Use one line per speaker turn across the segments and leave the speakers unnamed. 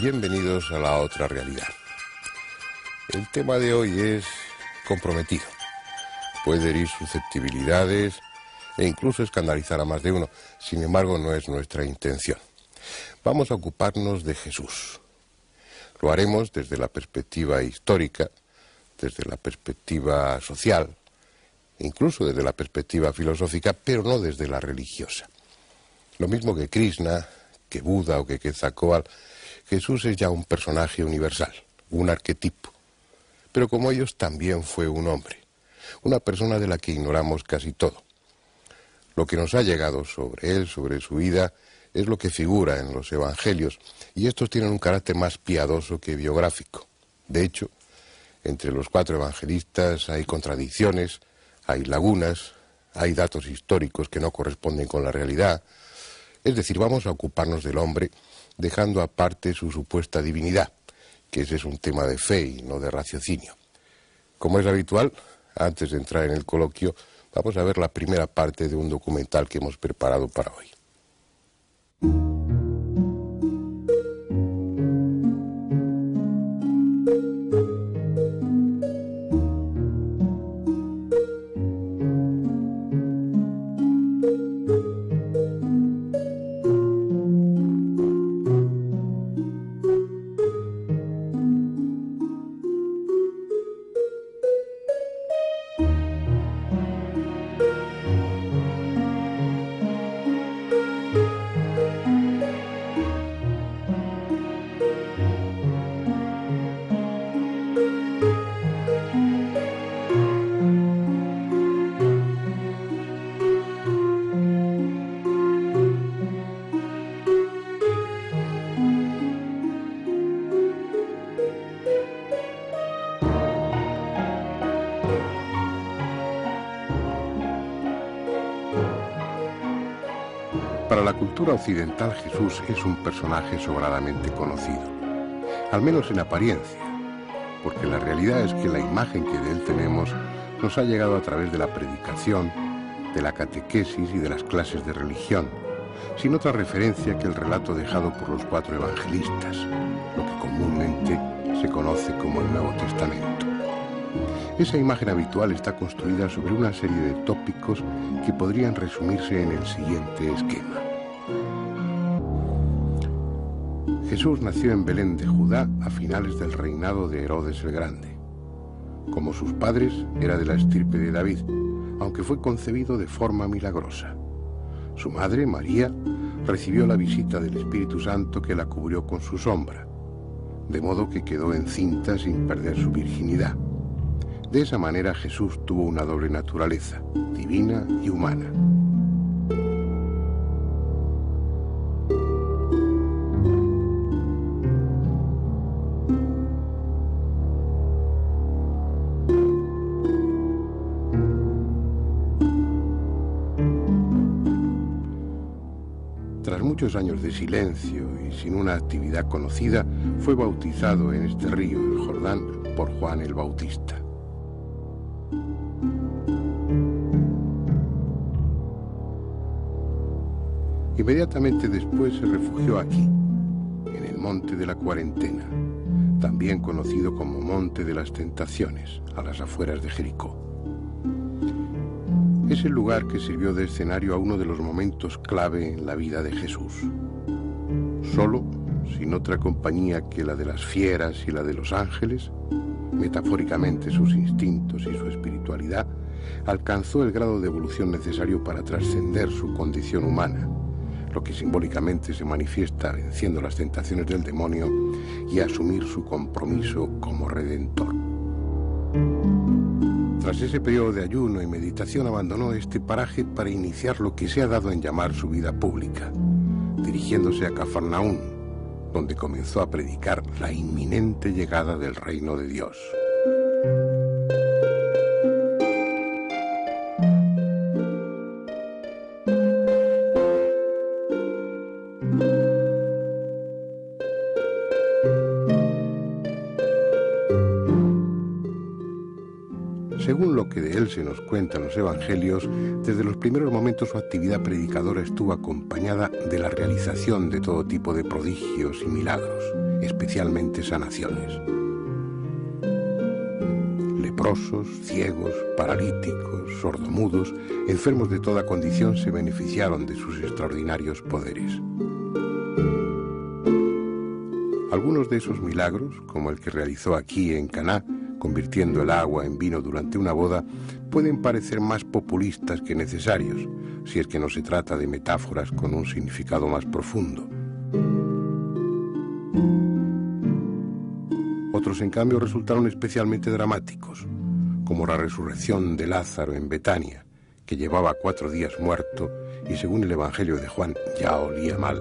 Bienvenidos a La Otra Realidad. El tema de hoy es comprometido. Puede herir susceptibilidades e incluso escandalizar a más de uno. Sin embargo, no es nuestra intención. Vamos a ocuparnos de Jesús. Lo haremos desde la perspectiva histórica, desde la perspectiva social, incluso desde la perspectiva filosófica, pero no desde la religiosa. Lo mismo que Krishna, que Buda o que Quetzalcóatl, Jesús es ya un personaje universal, un arquetipo. Pero como ellos también fue un hombre, una persona de la que ignoramos casi todo. Lo que nos ha llegado sobre él, sobre su vida, es lo que figura en los evangelios, y estos tienen un carácter más piadoso que biográfico. De hecho, entre los 4 evangelistas hay contradicciones, hay lagunas, hay datos históricos que no corresponden con la realidad. Es decir, vamos a ocuparnos del hombre, dejando aparte su supuesta divinidad, que ese es un tema de fe y no de raciocinio. Como es habitual, antes de entrar en el coloquio, vamos a ver la primera parte de un documental que hemos preparado para hoy. Para la cultura occidental, Jesús es un personaje sobradamente conocido, al menos en apariencia, porque la realidad es que la imagen que de él tenemos nos ha llegado a través de la predicación, de la catequesis y de las clases de religión, sin otra referencia que el relato dejado por los 4 evangelistas, lo que comúnmente se conoce como el Nuevo Testamento. Esa imagen habitual está construida sobre una serie de tópicos que podrían resumirse en el siguiente esquema. Jesús nació en Belén de Judá a finales del reinado de Herodes el Grande. Como sus padres, era de la estirpe de David, aunque fue concebido de forma milagrosa. Su madre, María, recibió la visita del Espíritu Santo que la cubrió con su sombra, de modo que quedó encinta sin perder su virginidad. De esa manera Jesús tuvo una doble naturaleza, divina y humana. Tras muchos años de silencio y sin una actividad conocida, fue bautizado en este río, el Jordán, por Juan el Bautista. Inmediatamente después se refugió aquí, en el Monte de la Cuarentena, también conocido como Monte de las Tentaciones, a las afueras de Jericó. Es el lugar que sirvió de escenario a uno de los momentos clave en la vida de Jesús. Solo, sin otra compañía que la de las fieras y la de los ángeles, metafóricamente sus instintos y su espiritualidad, alcanzó el grado de evolución necesario para trascender su condición humana, lo que simbólicamente se manifiesta venciendo las tentaciones del demonio y asumir su compromiso como redentor. Tras ese periodo de ayuno y meditación abandonó este paraje para iniciar lo que se ha dado en llamar su vida pública, dirigiéndose a Cafarnaún, donde comenzó a predicar la inminente llegada del reino de Dios. Según lo que de él se nos cuenta en los evangelios, desde los primeros momentos su actividad predicadora estuvo acompañada de la realización de todo tipo de prodigios y milagros, especialmente sanaciones. Leprosos, ciegos, paralíticos, sordomudos, enfermos de toda condición se beneficiaron de sus extraordinarios poderes. Algunos de esos milagros, como el que realizó aquí en Caná, convirtiendo el agua en vino durante una boda, pueden parecer más populistas que necesarios, si es que no se trata de metáforas con un significado más profundo. Otros, en cambio, resultaron especialmente dramáticos, como la resurrección de Lázaro en Betania, que llevaba 4 días muerto y, según el Evangelio de Juan, ya olía mal.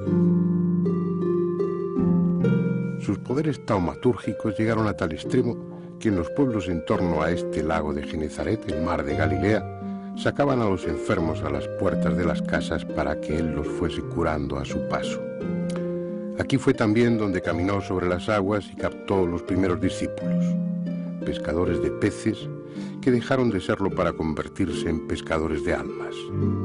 Sus poderes taumatúrgicos llegaron a tal extremo que en los pueblos en torno a este lago de Genezaret, el mar de Galilea, sacaban a los enfermos a las puertas de las casas para que él los fuese curando a su paso. Aquí fue también donde caminó sobre las aguas y captó los primeros discípulos, pescadores de peces que dejaron de serlo para convertirse en pescadores de almas.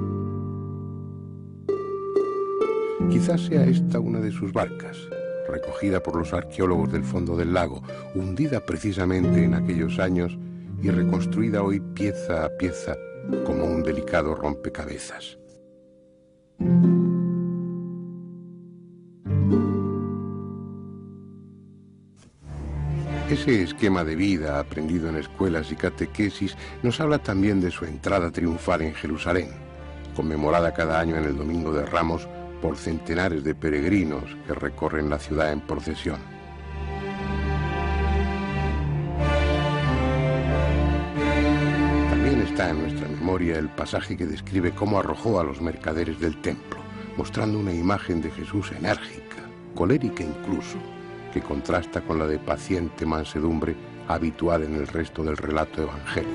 Quizás sea esta una de sus barcas, recogida por los arqueólogos del fondo del lago, hundida precisamente en aquellos años y reconstruida hoy pieza a pieza como un delicado rompecabezas. Ese esquema de vida aprendido en escuelas y catequesis nos habla también de su entrada triunfal en Jerusalén, conmemorada cada año en el Domingo de Ramos por centenares de peregrinos que recorren la ciudad en procesión. También está en nuestra memoria el pasaje que describe cómo arrojó a los mercaderes del templo, mostrando una imagen de Jesús enérgica, colérica incluso, que contrasta con la de paciente mansedumbre habitual en el resto del relato evangélico.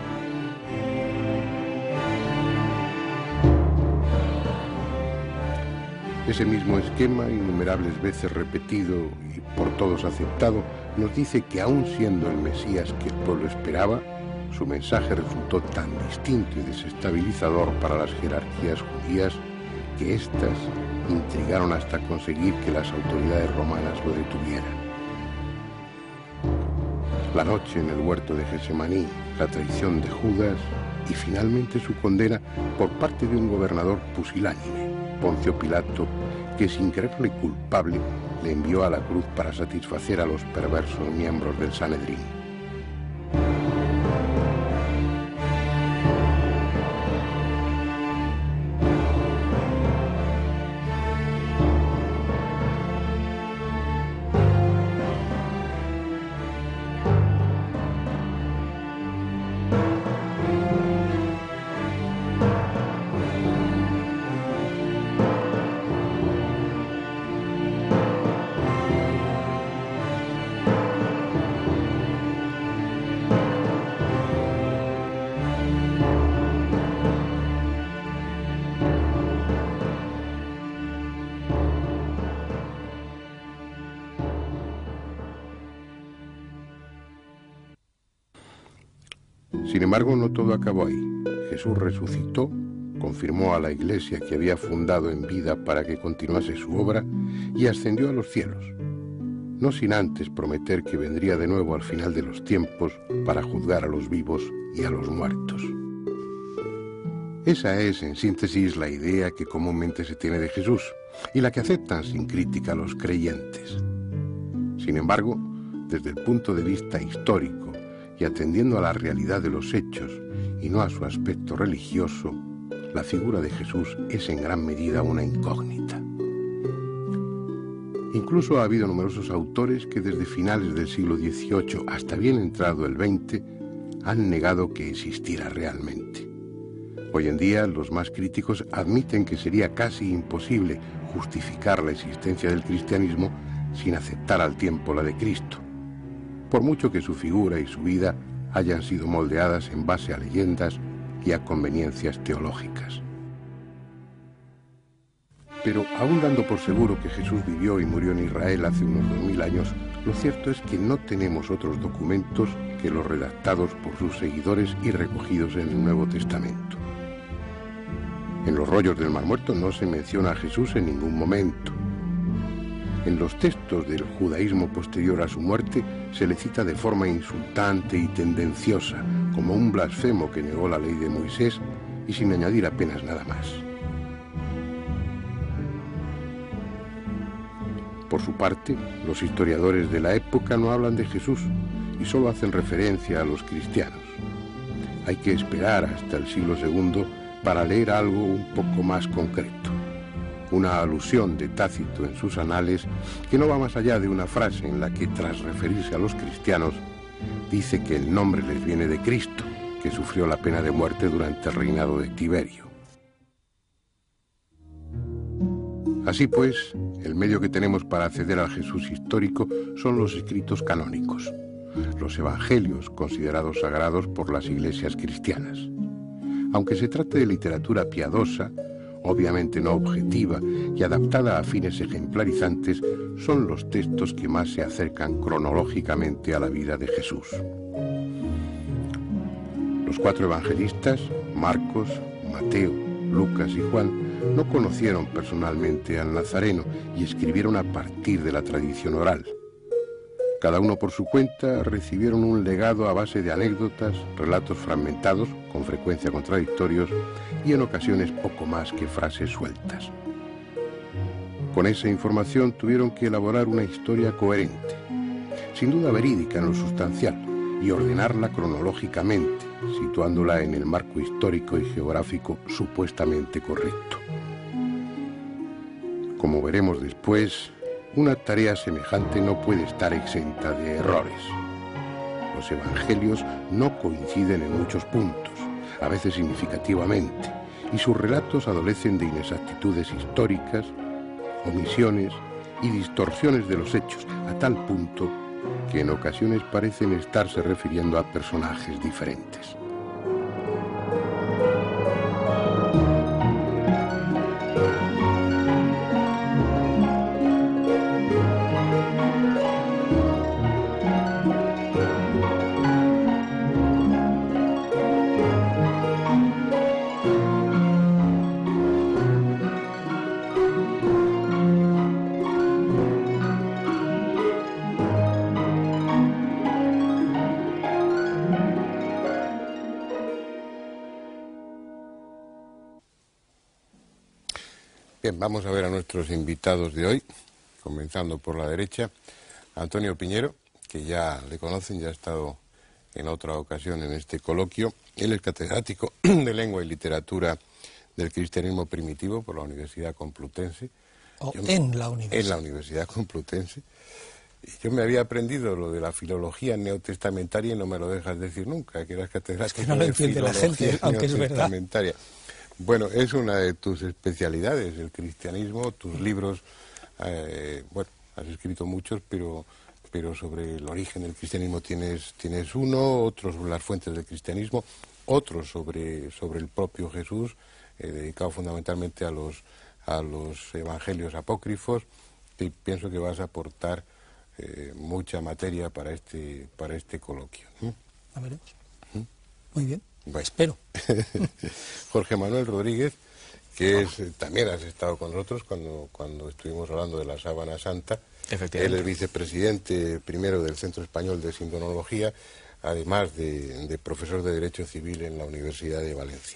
Ese mismo esquema, innumerables veces repetido y por todos aceptado, nos dice que aun siendo el Mesías que el pueblo esperaba, su mensaje resultó tan distinto y desestabilizador para las jerarquías judías que éstas intrigaron hasta conseguir que las autoridades romanas lo detuvieran. La noche en el huerto de Getsemaní, la traición de Judas y finalmente su condena por parte de un gobernador pusilánime, Poncio Pilato, que sin creerle culpable le envió a la cruz para satisfacer a los perversos miembros del Sanedrín. Sin embargo, no todo acabó ahí. Jesús resucitó, confirmó a la iglesia que había fundado en vida para que continuase su obra y ascendió a los cielos, no sin antes prometer que vendría de nuevo al final de los tiempos para juzgar a los vivos y a los muertos. Esa es, en síntesis, la idea que comúnmente se tiene de Jesús y la que aceptan sin crítica los creyentes. Sin embargo, desde el punto de vista histórico, y atendiendo a la realidad de los hechos y no a su aspecto religioso, la figura de Jesús es en gran medida una incógnita. Incluso ha habido numerosos autores que desde finales del siglo XVIII hasta bien entrado el XX han negado que existiera realmente. Hoy en día los más críticos admiten que sería casi imposible justificar la existencia del cristianismo sin aceptar al tiempo la de Cristo, por mucho que su figura y su vida hayan sido moldeadas en base a leyendas y a conveniencias teológicas. Pero aún dando por seguro que Jesús vivió y murió en Israel hace unos 2000 años, lo cierto es que no tenemos otros documentos que los redactados por sus seguidores y recogidos en el Nuevo Testamento. En los rollos del Mar Muerto no se menciona a Jesús en ningún momento. En los textos del judaísmo posterior a su muerte se le cita de forma insultante y tendenciosa, como un blasfemo que negó la ley de Moisés y sin añadir apenas nada más. Por su parte, los historiadores de la época no hablan de Jesús y solo hacen referencia a los cristianos. Hay que esperar hasta el siglo II para leer algo un poco más concreto. Una alusión de Tácito en sus anales que no va más allá de una frase en la que, tras referirse a los cristianos, dice que el nombre les viene de Cristo, que sufrió la pena de muerte durante el reinado de Tiberio. Así pues, el medio que tenemos para acceder al Jesús histórico son los escritos canónicos, los evangelios considerados sagrados por las iglesias cristianas. Aunque se trate de literatura piadosa, obviamente no objetiva y adaptada a fines ejemplarizantes, son los textos que más se acercan cronológicamente a la vida de Jesús. Los 4 evangelistas, Marcos, Mateo, Lucas y Juan, no conocieron personalmente al Nazareno y escribieron a partir de la tradición oral. Cada uno por su cuenta recibieron un legado a base de anécdotas, relatos fragmentados, con frecuencia contradictorios, y en ocasiones poco más que frases sueltas. Con esa información tuvieron que elaborar una historia coherente, sin duda verídica en lo sustancial, y ordenarla cronológicamente, situándola en el marco histórico y geográfico supuestamente correcto. Como veremos después, una tarea semejante no puede estar exenta de errores. Los evangelios no coinciden en muchos puntos, a veces significativamente, y sus relatos adolecen de inexactitudes históricas, omisiones y distorsiones de los hechos, a tal punto que en ocasiones parecen estarse refiriendo a personajes diferentes. Bien, vamos a ver a nuestros invitados de hoy, comenzando por la derecha. Antonio Piñero, que ya le conocen, ya ha estado en otra ocasión en este coloquio. Él es catedrático de Lengua y Literatura del Cristianismo Primitivo por la Universidad Complutense.
En la Universidad.
En la Universidad Complutense. Y yo me había aprendido lo de la filología neotestamentaria y no me lo dejas decir nunca, que eras catedrático
es que no lo entiende la gente, aunque es verdad.
Bueno, es una de tus especialidades, el cristianismo, tus libros, bueno, has escrito muchos, pero sobre el origen del cristianismo tienes uno, otros sobre las fuentes del cristianismo, otros sobre el propio Jesús, dedicado fundamentalmente a los evangelios apócrifos, y pienso que vas a aportar mucha materia para este coloquio.
A veremos. Muy bien. Bueno. Espero.
Jorge Manuel Rodríguez, que también has estado con nosotros cuando estuvimos hablando de la Sábana Santa.
Efectivamente.
Él es vicepresidente primero del Centro Español de Sindonología, además de profesor de Derecho Civil en la Universidad de Valencia.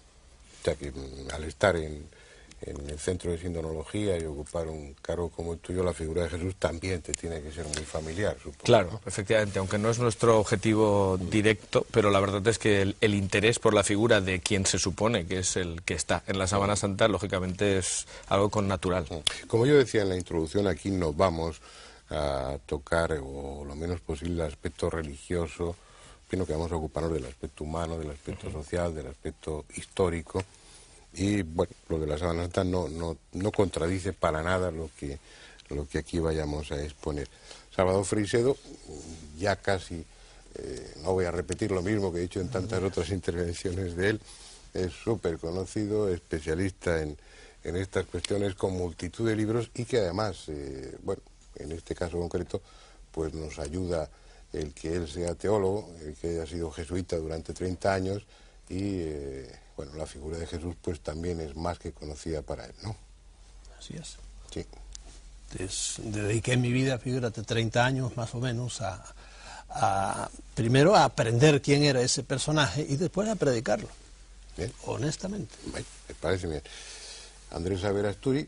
O sea que al estar en el Centro de Sindonología y ocupar un cargo como el tuyo, la figura de Jesús también te tiene que ser muy familiar, supongo.
Claro,
¿no?
efectivamente, aunque no es nuestro objetivo directo, pero la verdad es que el interés por la figura de quien se supone que es el que está en la Sábana Santa, lógicamente es algo connatural.
Como yo decía en la introducción, aquí nos vamos a tocar, o lo menos posible, el aspecto religioso, sino que vamos a ocuparnos del aspecto humano, del aspecto social, del aspecto histórico. Y bueno, lo de la Sábana Santa no contradice para nada lo que aquí vayamos a exponer. Salvador Freixedo, ya casi, no voy a repetir lo mismo que he dicho en tantas otras intervenciones de él, es súper conocido, especialista en estas cuestiones, con multitud de libros, y que además, bueno, en este caso concreto, pues nos ayuda el que él sea teólogo, el que haya sido jesuita durante 30 años, y bueno, la figura de Jesús pues también es más que conocida para él, ¿no?
Así es.
Sí.
dediqué mi vida, fíjate, 30 años más o menos primero a aprender quién era ese personaje y después a predicarlo. Bien. Honestamente.
Bien, me parece bien. Andrés Averasturi,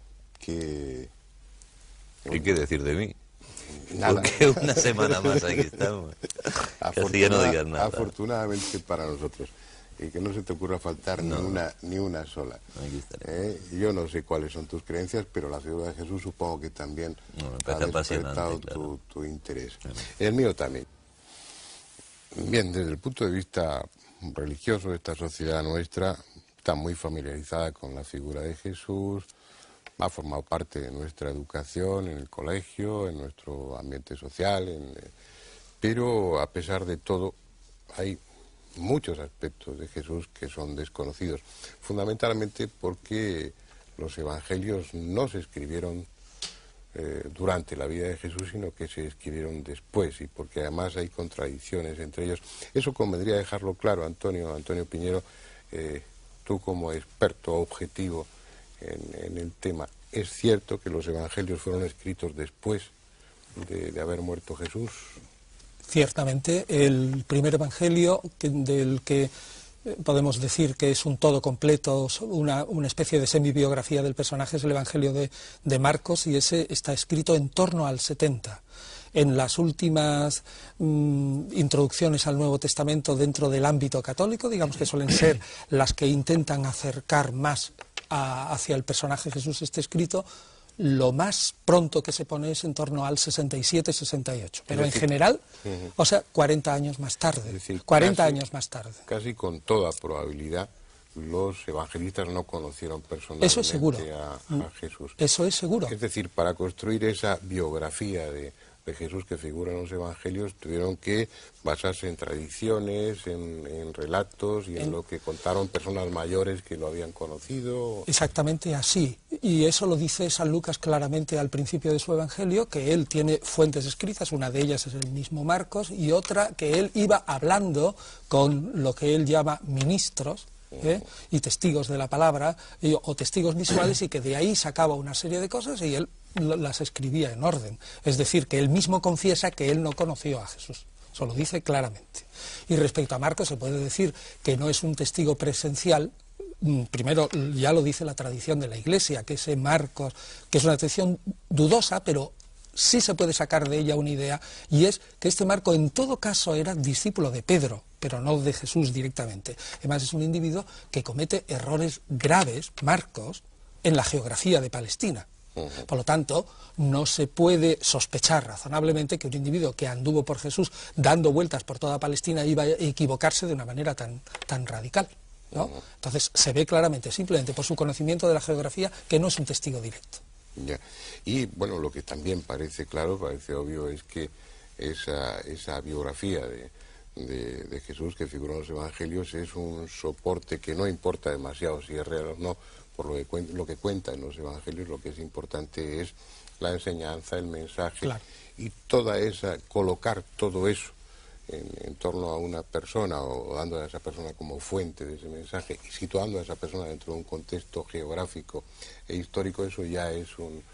¿Y qué decir de mí?
Nada.
Porque una semana más aquí estamos. Así ya no digas nada.
Afortunadamente para nosotros. Y que no se te ocurra faltar ni una sola. Yo no sé cuáles son tus creencias, pero la figura de Jesús supongo que también ha despertado tu interés. Claro. El mío también. Bien, desde el punto de vista religioso, esta sociedad nuestra está muy familiarizada con la figura de Jesús, ha formado parte de nuestra educación en el colegio, en nuestro ambiente social, pero a pesar de todo hay muchos aspectos de Jesús que son desconocidos, fundamentalmente porque los evangelios no se escribieron durante la vida de Jesús, sino que se escribieron después, y porque además hay contradicciones entre ellos. Eso convendría dejarlo claro, Antonio Piñero, tú como experto objetivo en el tema. ¿Es cierto que los evangelios fueron escritos después de haber muerto Jesús?
Ciertamente, el primer evangelio del que podemos decir que es un todo completo, una especie de semibiografía del personaje, es el evangelio de Marcos, y ese está escrito en torno al 70. En las últimas introducciones al Nuevo Testamento dentro del ámbito católico, digamos que suelen ser las que intentan acercar más hacia el personaje Jesús este escrito, lo más pronto que se pone es en torno al 67-68, pero en general, o sea, 40 años más tarde, decir, 40 años más tarde.
Casi con toda probabilidad, los evangelistas no conocieron personalmente
Eso es seguro.
a Jesús.
Eso es seguro.
Es decir, para construir esa biografía de Jesús que figura en los evangelios, tuvieron que basarse en tradiciones, en relatos y en lo que contaron personas mayores que lo habían conocido.
Exactamente así. Y eso lo dice San Lucas claramente al principio de su evangelio, que él tiene fuentes escritas, una de ellas es el mismo Marcos, y otra que él iba hablando con lo que él llama ministros, y testigos de la palabra, o testigos visuales, y que de ahí sacaba una serie de cosas y él las escribía en orden. Es decir, que él mismo confiesa que él no conoció a Jesús. Eso lo dice claramente. Y respecto a Marcos se puede decir que no es un testigo presencial. Primero, ya lo dice la tradición de la Iglesia, que ese Marcos, que es una tradición dudosa, pero sí se puede sacar de ella una idea, y es que este Marco en todo caso era discípulo de Pedro, pero no de Jesús directamente. Además es un individuo que comete errores graves, Marcos, en la geografía de Palestina. Por lo tanto, no se puede sospechar razonablemente que un individuo que anduvo por Jesús dando vueltas por toda Palestina iba a equivocarse de una manera tan radical, ¿no? Entonces se ve claramente, simplemente por su conocimiento de la geografía, que no es un testigo directo.
Ya. Y bueno, lo que también parece claro, parece obvio, es que esa biografía de Jesús que figura en los evangelios es un soporte que no importa demasiado si es real o no. Por lo que cuenta en los evangelios, lo que es importante es la enseñanza, el mensaje, claro. Y colocar todo eso en torno a una persona, o dando a esa persona como fuente de ese mensaje y situando a esa persona dentro de un contexto geográfico e histórico, eso ya es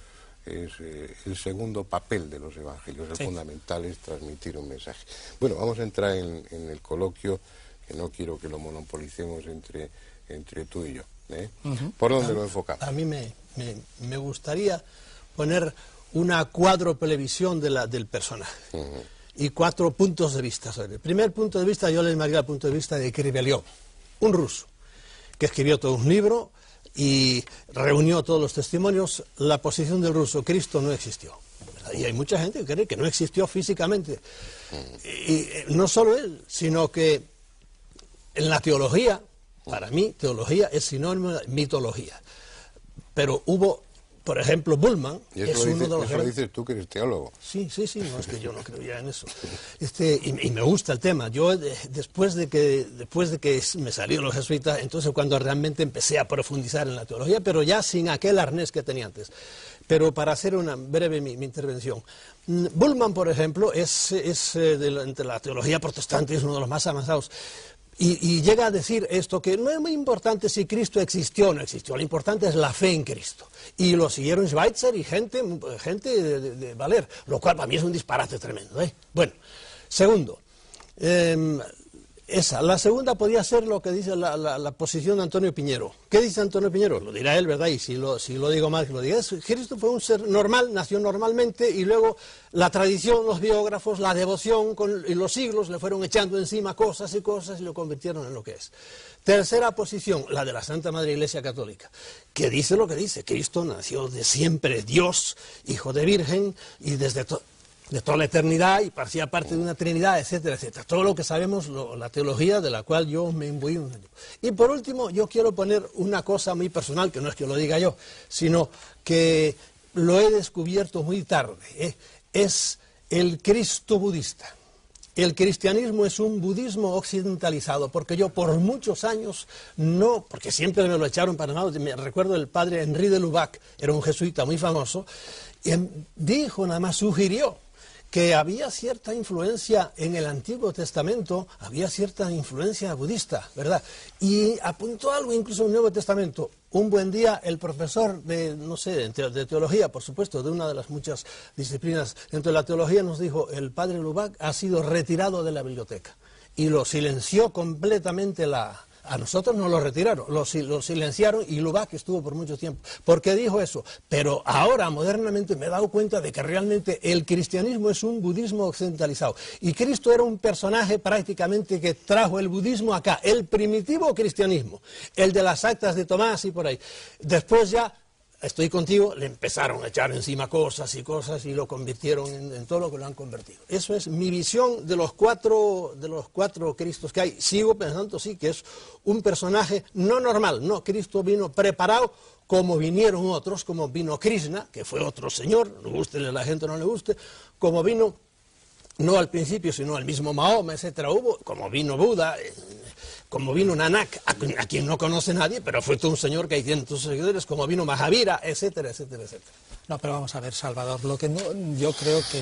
el segundo papel de los evangelios. El fundamental es transmitir un mensaje. Bueno, vamos a entrar en el coloquio, que no quiero que lo monopolicemos entre tú y yo. ¿Por dónde lo enfocamos?
A mí me gustaría poner una cuadroplevisión del personaje y 4 puntos de vista. El primer punto de vista yo le llamaría el punto de vista de Kriveliov, un ruso que escribió todo un libro y reunió todos los testimonios. La posición del ruso: Cristo no existió. Y hay mucha gente que cree que no existió físicamente. Y no solo él, sino que en la teología, para mí, teología es sinónimo de mitología. Pero hubo, por ejemplo, Bullmann, es uno de los...
Eso lo dices tú, que eres teólogo.
Sí, no es que yo no creía en eso. Y me gusta el tema. Yo, después de que me salieron los jesuitas, entonces cuando realmente empecé a profundizar en la teología, pero ya sin aquel arnés que tenía antes. Pero para hacer una breve mi intervención, Bullmann, por ejemplo, entre la teología protestante es uno de los más avanzados. Y llega a decir esto, que no es muy importante si Cristo existió o no existió, lo importante es la fe en Cristo. Y lo siguieron Schweitzer y gente de valer, lo cual para mí es un disparate tremendo, ¿eh? Bueno, segundo, la segunda podría ser lo que dice la posición de Antonio Piñero. ¿Qué dice Antonio Piñero? Lo dirá él, ¿verdad? Y si lo digo mal, que lo diga. Cristo fue un ser normal, nació normalmente, y luego la tradición, los biógrafos, la devoción y los siglos le fueron echando encima cosas y lo convirtieron en lo que es. Tercera posición, la de la Santa Madre Iglesia Católica, que dice lo que dice. Cristo nació de siempre, Dios, hijo de Virgen, y desde de toda la eternidad, y parecía parte de una Trinidad, etcétera, etcétera. Todo lo que sabemos, la teología de la cual yo me imbuí un año. Y por último, yo quiero poner una cosa muy personal, que no es que lo diga yo, sino que lo he descubierto muy tarde, es el Cristo budista. El cristianismo es un budismo occidentalizado, porque yo por muchos años no, porque siempre me lo echaron para nada. Me recuerdo el padre Henri de Lubac, era un jesuita muy famoso, y dijo, nada más sugirió, que había cierta influencia en el Antiguo Testamento, había cierta influencia budista, ¿verdad? Y apuntó algo incluso en el Nuevo Testamento. Un buen día el profesor de teología, por supuesto, de una de las muchas disciplinas dentro de la teología, nos dijo, el padre Lubac ha sido retirado de la biblioteca. Y lo silenció completamente A nosotros nos lo retiraron, lo silenciaron, y Lubac estuvo por mucho tiempo. ¿Por qué dijo eso? Pero ahora, modernamente, me he dado cuenta de que realmente el cristianismo es un budismo occidentalizado. Y Cristo era un personaje prácticamente que trajo el budismo acá, el primitivo cristianismo, el de las actas de Tomás y por ahí. Después ya, estoy contigo, le empezaron a echar encima cosas y lo convirtieron en todo lo que lo han convertido. Eso es mi visión de los cuatro Cristos que hay. Sigo pensando, sí, que es un personaje no normal. No, Cristo vino preparado como vinieron otros, como vino Krishna, que fue otro señor, le guste a la gente o no le guste, como vino, no al principio, sino al mismo Mahoma, etcétera, como vino Buda, como vino Nanak, a quien no conoce nadie, pero fue todo un señor que hay 500 seguidores, como vino Mahavira, etcétera, etcétera, etcétera.
No, pero vamos a ver, Salvador, lo que yo creo que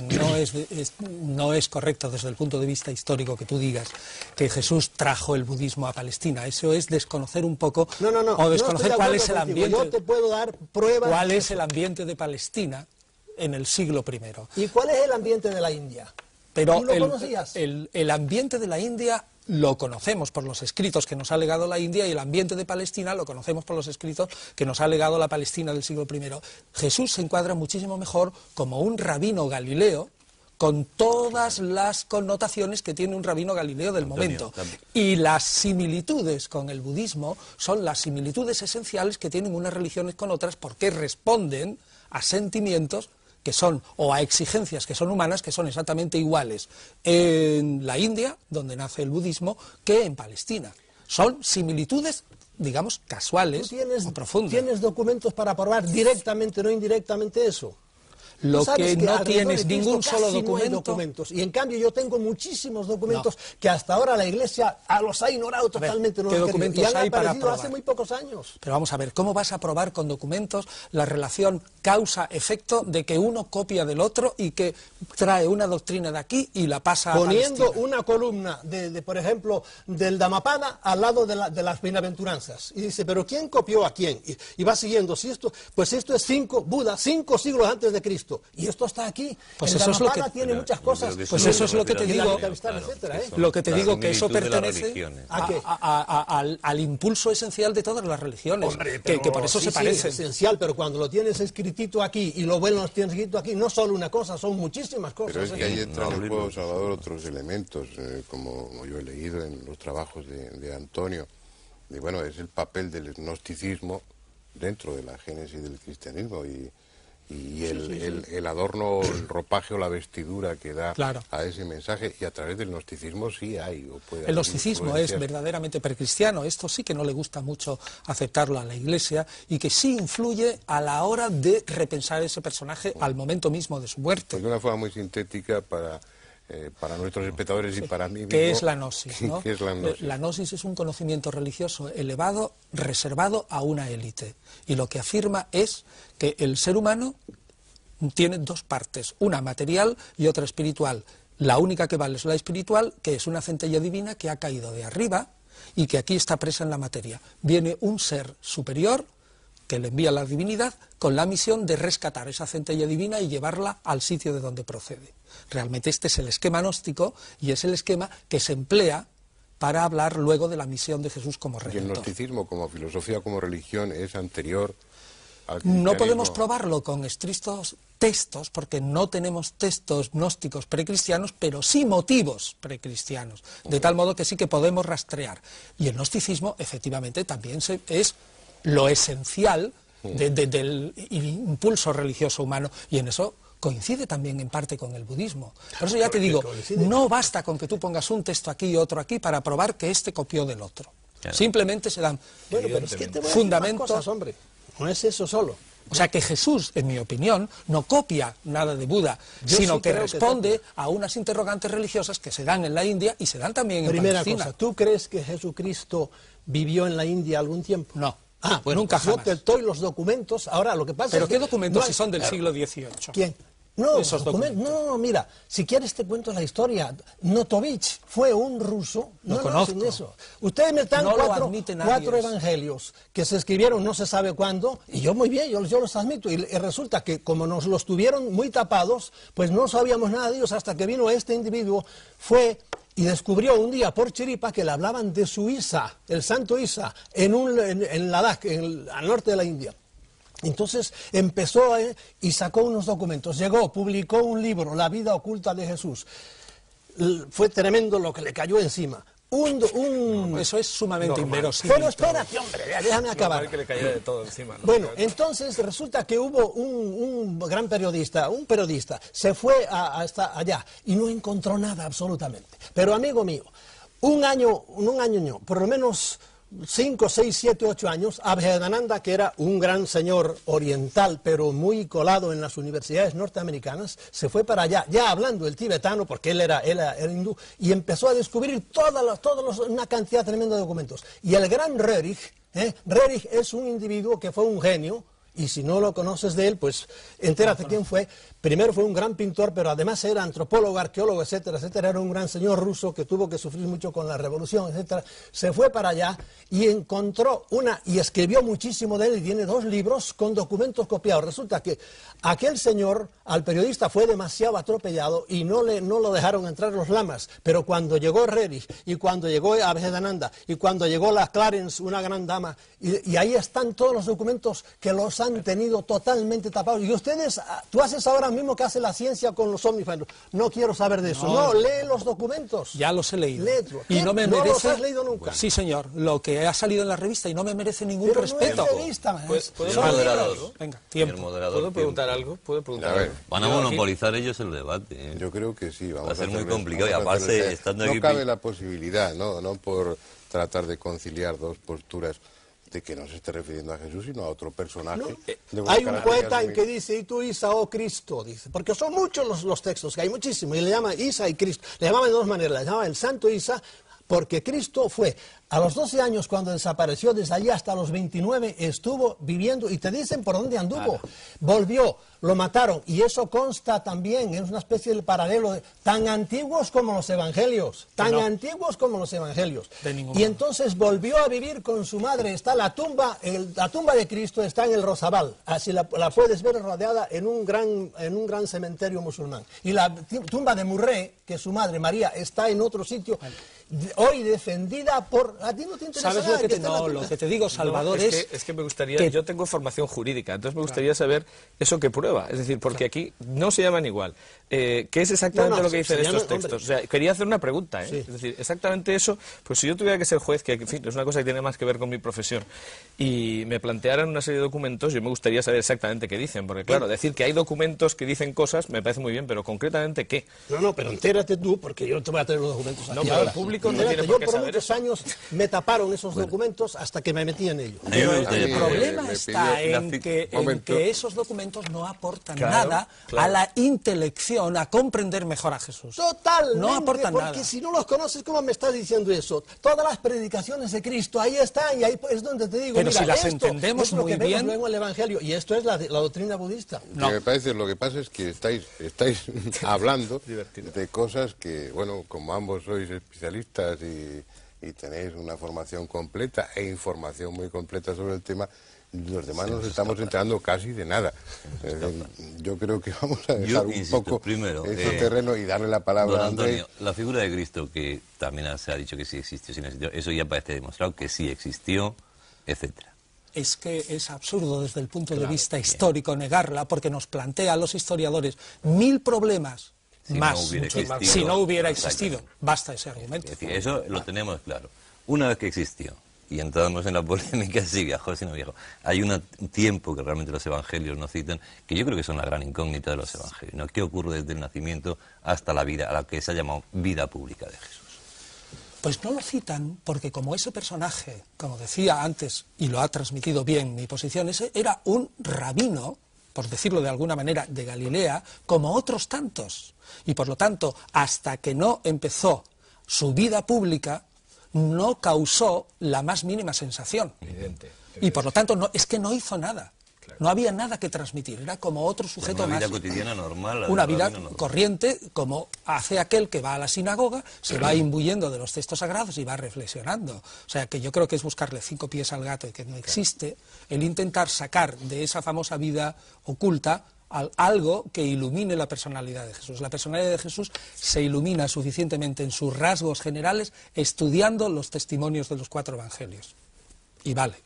no es correcto desde el punto de vista histórico que tú digas que Jesús trajo el budismo a Palestina. Eso es desconocer un poco, o desconocer cuál es el ambiente.
Yo te puedo dar pruebas.
¿Cuál es el ambiente de Palestina en el siglo I?
¿Y cuál es el ambiente de la India?
Pero
¿Tú lo conocías?
El ambiente de la India lo conocemos por los escritos que nos ha legado la India, y el ambiente de Palestina lo conocemos por los escritos que nos ha legado la Palestina del siglo I. Jesús se encuadra muchísimo mejor como un rabino galileo, con todas las connotaciones que tiene un rabino galileo del momento. Y las similitudes con el budismo son las similitudes esenciales que tienen unas religiones con otras, porque responden a sentimientos que son, o a exigencias que son humanas, que son exactamente iguales en la India, donde nace el budismo, que en Palestina. Son similitudes, digamos, casuales o profundas.
¿Tienes documentos para probar directamente, no indirectamente eso?
Lo que no tienes ningún solo documento.
Y en cambio yo tengo muchísimos documentos que hasta ahora la Iglesia los ha ignorado totalmente.
¿Qué documentos hay para probar?
Hace muy pocos años.
Pero vamos a ver, ¿cómo vas a probar con documentos la relación causa-efecto de que uno copia del otro y que trae una doctrina de aquí y la pasa a
Poniendo
Palestina?
Una columna, por ejemplo, del Dhammapada al lado de las bienaventuranzas. Y dice, ¿pero quién copió a quién? Y va siguiendo. Pues esto es Buda, 5 siglos antes de Cristo. Y esto está aquí.
Pues
el
eso es lo que
tiene muchas cosas.
Pues eso es lo que te digo. Lo que te digo, que eso pertenece al impulso esencial de todas las religiones.
Hombre,
que por eso se parecen.
Es esencial, pero cuando lo tienes escritito aquí y lo ven, lo tienes escrito aquí, no solo una cosa, son muchísimas cosas.
Pero es que ahí entran en juego, Salvador, otros elementos, como yo he leído en los trabajos de Antonio. Y bueno, es el papel del gnosticismo dentro de la génesis del cristianismo, y el adorno, el ropaje o la vestidura que da a ese mensaje, y a través del gnosticismo sí hay.
El gnosticismo es verdaderamente precristiano, esto sí que no le gusta mucho aceptarlo a la Iglesia, y que sí influye a la hora de repensar ese personaje al momento mismo de su muerte.
Pues de una forma muy sintética para nuestros espectadores y para mí mismo.
¿Qué es la gnosis? ¿No?
¿Qué es la gnosis?
La gnosis es un conocimiento religioso elevado, reservado a una élite. Y lo que afirma es que el ser humano tiene dos partes, una material y otra espiritual. La única que vale es la espiritual, que es una centella divina que ha caído de arriba y que aquí está presa en la materia. Viene un ser superior que le envía la divinidad con la misión de rescatar esa centella divina y llevarla al sitio de donde procede. Realmente este es el esquema gnóstico y es el esquema que se emplea para hablar luego de la misión de Jesús como redentor.
¿Y el gnosticismo como filosofía, como religión, es anterior al cristianismo?
No podemos probarlo con estrictos textos, porque no tenemos textos gnósticos precristianos, pero sí motivos precristianos, de tal modo que sí que podemos rastrear. Y el gnosticismo, efectivamente, también es lo esencial del impulso religioso humano, y en eso coincide también en parte con el budismo. Por eso ya te digo, no basta con que tú pongas un texto aquí y otro aquí para probar que este copió del otro. Claro. Simplemente se dan
pero es que te voy a
fundamentos.
decir más cosas, hombre. No es eso solo.
O sea que Jesús, en mi opinión, no copia nada de Buda, sino que responde a unas interrogantes religiosas que se dan en la India y se dan también en Palestina.
Primera cosa, ¿tú crees que Jesucristo vivió en la India algún tiempo?
No.
Ah, bueno,
nunca jamás.
Yo te doy los documentos. Ahora, lo que pasa
¿Pero
es
qué documentos
no
si son del siglo XVIII?
¿Quién? No,
esos documentos.
No, mira, si quieres te cuento la historia. Notovich fue un ruso.
Lo conozco.
Eso. Ustedes me están
no
cuatro evangelios que se escribieron no se sabe cuándo, y yo muy bien, yo los admito. Y resulta que como nos los tuvieron muy tapados, pues no sabíamos nada de ellos hasta que vino este individuo, fue y descubrió un día por chiripa que le hablaban de su Isa, el santo Isa, en Ladakh, al norte de la India. Entonces empezó y sacó unos documentos, llegó, publicó un libro, La vida oculta de Jesús. Fue tremendo lo que le cayó encima.
Eso es sumamente inverosímil.
Pero espérate, hombre, déjame acabar.
Que le cayera de todo encima, ¿no?
Bueno, entonces resulta que hubo un gran periodista, se fue hasta allá y no encontró nada absolutamente. Pero amigo mío, por lo menos 5, 6, 7, 8 años, Abhedananda, que era un gran señor oriental, pero muy colado en las universidades norteamericanas, se fue para allá, ya hablando el tibetano, porque él era hindú, y empezó a descubrir una cantidad tremenda de documentos. Y el gran Rerich es un individuo que fue un genio, y si no lo conoces de él, pues entérate quién fue. Primero fue un gran pintor, pero además era antropólogo, arqueólogo, etcétera, etcétera. Era un gran señor ruso que tuvo que sufrir mucho con la revolución, etcétera. Se fue para allá y encontró y escribió muchísimo de él, y tiene 2 libros con documentos copiados. Resulta que aquel señor, al periodista, fue demasiado atropellado y no lo dejaron entrar los lamas. Pero cuando llegó Rerich, y cuando llegó Abhedananda, y cuando llegó la Clarence, una gran dama, y ahí están todos los documentos que los han tenido totalmente tapados. Y tú haces ahora mismo que hace la ciencia con los ovnis. No quiero saber de eso. No, lee los documentos.
Ya los he leído.
Y no me merece... ¿No los has
leído
nunca?
Sí, señor. Lo que ha salido en la revista y no me merece ningún respeto.
No es revista,
Venga, tiempo.
¿Puedo preguntar algo?
A ver,
van a monopolizar ellos el debate.
Yo creo que sí.
Va a ser muy complicado y aparte estando aquí...
No cabe la posibilidad, no por tratar de conciliar 2 posturas, de que no se esté refiriendo a Jesús, sino a otro personaje.
Hay un poeta en que dice, y tú Isa, oh Cristo, dice, porque son muchos los textos, que hay muchísimos, y le llama Isa y Cristo. Le llamaban de 2 maneras, le llamaban el santo Isa, porque Cristo fue, a los 12 años cuando desapareció, desde allí hasta los 29 estuvo viviendo, y te dicen por dónde anduvo. Volvió, lo mataron, y eso consta también, es una especie de paralelo, tan antiguos como los evangelios, antiguos como los evangelios. Y entonces volvió a vivir con su madre, está la tumba de Cristo está en el Rosabal, así la puedes ver rodeada en un gran cementerio musulmán. Y la tumba de Murré, que es su madre María, está en otro sitio, hoy defendida por... A ti no te interesa.
¿Sabes lo que te digo, Salvador?
Es que me gustaría... Yo tengo formación jurídica, entonces me gustaría saber eso que prueba. Es decir, porque aquí no se llaman igual. ¿Qué es exactamente lo que dicen estos textos? O sea, quería hacer una pregunta,
Sí.
Es decir, exactamente eso, pues si yo tuviera que ser juez, que en fin, es una cosa que tiene más que ver con mi profesión, y me plantearan una serie de documentos, yo me gustaría saber exactamente qué dicen, porque claro, decir que hay documentos que dicen cosas me parece muy bien, pero concretamente ¿qué?
No, pero entérate tú, porque yo no te voy a traer los documentos aquí.
No, pero el público no tiene por qué saber
muchos años me taparon esos documentos hasta que me metí en ellos.
El problema está en que esos documentos no aportan nada a la intelección, a comprender mejor a Jesús.
Totalmente,
no aportan
porque
nada.
Si no los conoces, ¿cómo me estás diciendo eso? Todas las predicaciones de Cristo, ahí están, y ahí es donde te digo,
pero
mira,
si las
esto
entendemos
es lo
muy
que vemos
bien...
luego en el Evangelio, y esto es la doctrina budista.
No. Lo que pasa es que estáis hablando de cosas que, bueno, como ambos sois especialistas y y tenéis una formación completa e información muy completa sobre el tema, los demás nos estamos enterando casi de nada. Yo creo que vamos a dejar un poco
primero,
ese terreno y darle la palabra a Andrés.
Antonio, la figura de Cristo, que también se ha dicho que sí existió, sí no existió, eso ya parece demostrado que sí existió, etcétera.
Es que es absurdo desde el punto de vista histórico negarla, porque nos plantea a los historiadores 1000 problemas más, si no hubiera existido. Basta ese argumento.
Es decir, eso lo tenemos claro. Una vez que existió, y entramos en la polémica, si viajó, si no viajó, hay un tiempo que realmente los evangelios no citan, que yo creo que son la gran incógnita de los evangelios, ¿no? ¿Qué ocurre desde el nacimiento hasta la vida, a la que se ha llamado vida pública de Jesús?
Pues no lo citan porque como ese personaje, como decía antes, y lo ha transmitido bien mi posición, ese era un rabino, por decirlo de alguna manera, de Galilea, como otros tantos. Y por lo tanto, hasta que no empezó su vida pública, no causó la más mínima sensación.
Evidente.
Y por lo tanto, es que no hizo nada. No había nada que transmitir, era como otro sujeto más.
Una vida cotidiana normal.
Una vida corriente, como hace aquel que va a la sinagoga, se va imbuyendo de los textos sagrados y va reflexionando. O sea, que yo creo que es buscarle 5 pies al gato y que no existe, el intentar sacar de esa famosa vida oculta algo que ilumine la personalidad de Jesús. La personalidad de Jesús se ilumina suficientemente en sus rasgos generales estudiando los testimonios de los 4 evangelios. Y vale.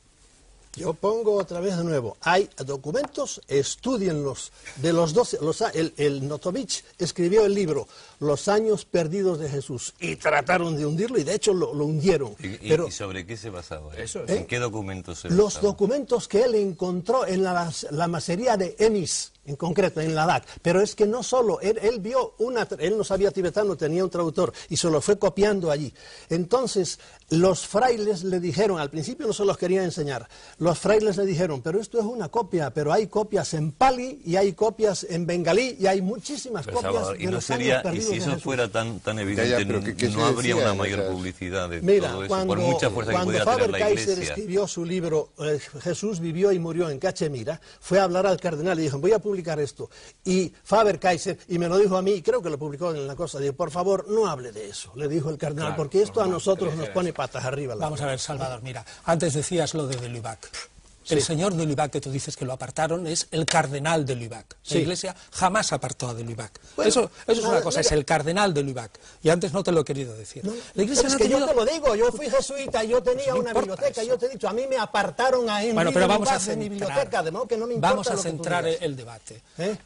Yo pongo otra vez de nuevo, hay documentos, estudienlos, de los 12, el Notovich escribió el libro Los años perdidos de Jesús y trataron de hundirlo y de hecho lo hundieron.
¿Y sobre qué se basaba eso? ¿En qué documentos se
Los
basaba?
documentos que él encontró en la masería de Emis, en concreto, en Ladakh, pero es que no solo, él vio él no sabía tibetano, tenía un traductor y se lo fue copiando allí. Entonces, los frailes le dijeron, al principio no se los quería enseñar, los frailes le dijeron, pero esto es una copia, pero hay copias en pali y hay copias en bengalí y hay muchísimas copias
Salvador,
de
y no
los
sería,
años perdidos
y si
de
eso
Jesús.
fuera tan evidente, no habría una mayor publicidad de todo eso, por mucha fuerza que pudiera tener la
Faber-Kaiser
Iglesia.
escribió su libro Jesús vivió y murió en Cachemira, fue a hablar al cardenal y dijo, voy a publicar esto. Y Faber-Kaiser, y me lo dijo a mí, creo que lo publicó en la cosa, dijo, por favor, no hable de eso, le dijo el cardenal, porque esto a nosotros nos pone patas arriba.
Vamos a ver, Salvador, mira, antes decías lo de Lubac. El señor de Lubac que tú dices que lo apartaron es el cardenal de Lubac. La Iglesia jamás apartó a de Lubac.
Bueno,
eso es una cosa, es el cardenal de Lubac. Y antes no te lo he querido decir. La Iglesia
es
no ha
que
tenido...
yo te lo digo, yo fui jesuita, yo tenía una biblioteca, yo te he dicho, a mí me apartaron a
Bueno, pero vamos a
de mi biblioteca, de modo que no me importa
Vamos a
lo que tú
centrar
digas.
el debate.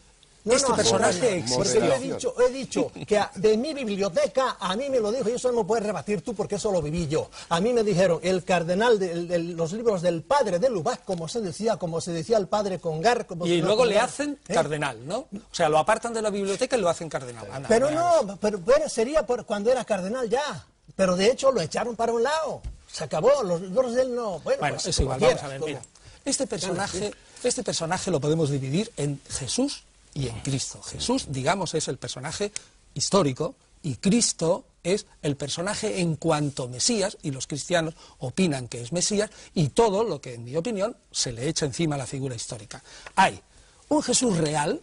Este
personaje
existió. Porque yo he dicho que de mi biblioteca, a mí me lo dijo, y eso no me puedes rebatir tú porque eso lo viví yo. A mí me dijeron, el cardenal de los libros del padre de Lubac, como se decía el padre Congar.
Y luego le hacen cardenal, ¿no? O sea, lo apartan de la biblioteca y lo hacen cardenal. Anda,
pero no, pero sería por cuando era cardenal ya. Pero de hecho lo echaron para un lado. Se acabó, los libros de él no. Bueno, pues,
es igual, vamos a ver, mira. Este personaje lo podemos dividir en Jesús y en Cristo. Jesús, digamos, es el personaje histórico y Cristo es el personaje en cuanto Mesías, y los cristianos opinan que es Mesías, y todo lo que, en mi opinión, se le echa encima a la figura histórica. Hay un Jesús real